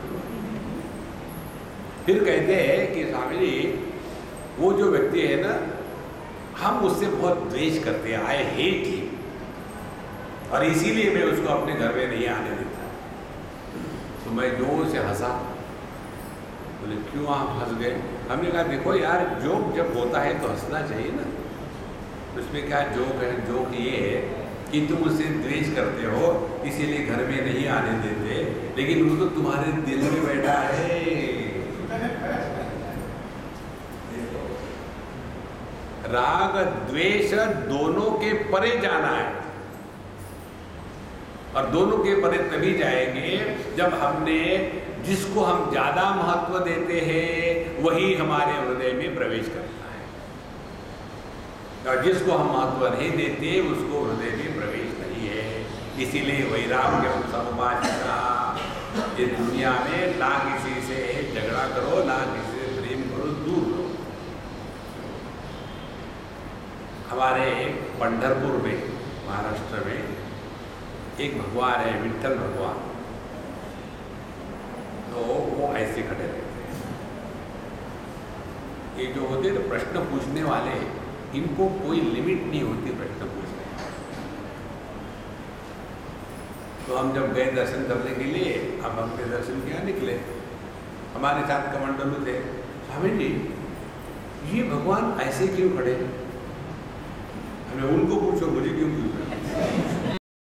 फिर कहते हैं कि स्वामी जी वो जो व्यक्ति है ना, हम उससे बहुत द्वेष करते हैं, आई हेट ही, और इसीलिए मैं उसको अपने घर में नहीं आने देता। तो मैं जोर से हंसा। बोले क्यों आप हंस गए? हमने कहा देखो यार, जोक जब होता है तो हंसना चाहिए ना। उसमें क्या जोक है? जोक ये है कि तुम उससे द्वेष करते हो, इसीलिए घर में नहीं आने देते, लेकिन वो तो तुम्हारे दिल में बैठा है। राग द्वेष दोनों के परे जाना है, और दोनों के परे तभी जाएंगे जब हमने जिसको हम ज्यादा महत्व देते हैं वही हमारे हृदय में प्रवेश करता है, और जिसको हम महत्व नहीं देते उसको हृदय में प्रवेश नहीं है। इसीलिए वैराग्य समुपाश्रितः। ये दुनिया में ना किसी से झगड़ा करो, ना किसी से प्रेम करो, दूर करो। हमारे पंढरपुर में, महाराष्ट्र में एक भगवान है, विठ्ठल भगवान। तो वो ऐसे खड़े रहते हैं। ये जो होते ना प्रश्न पूछने वाले, इनको कोई लिमिट नहीं होती प्रश्न पूछने। तो हम जब गए दर्शन करने के लिए, अब हमने दर्शन किया, निकले, हमारे साथ कमंडलू थे। स्वामी जी ये भगवान ऐसे क्यों खड़े? हमें उनको पूछो, मुझे क्यों पूछ रहे?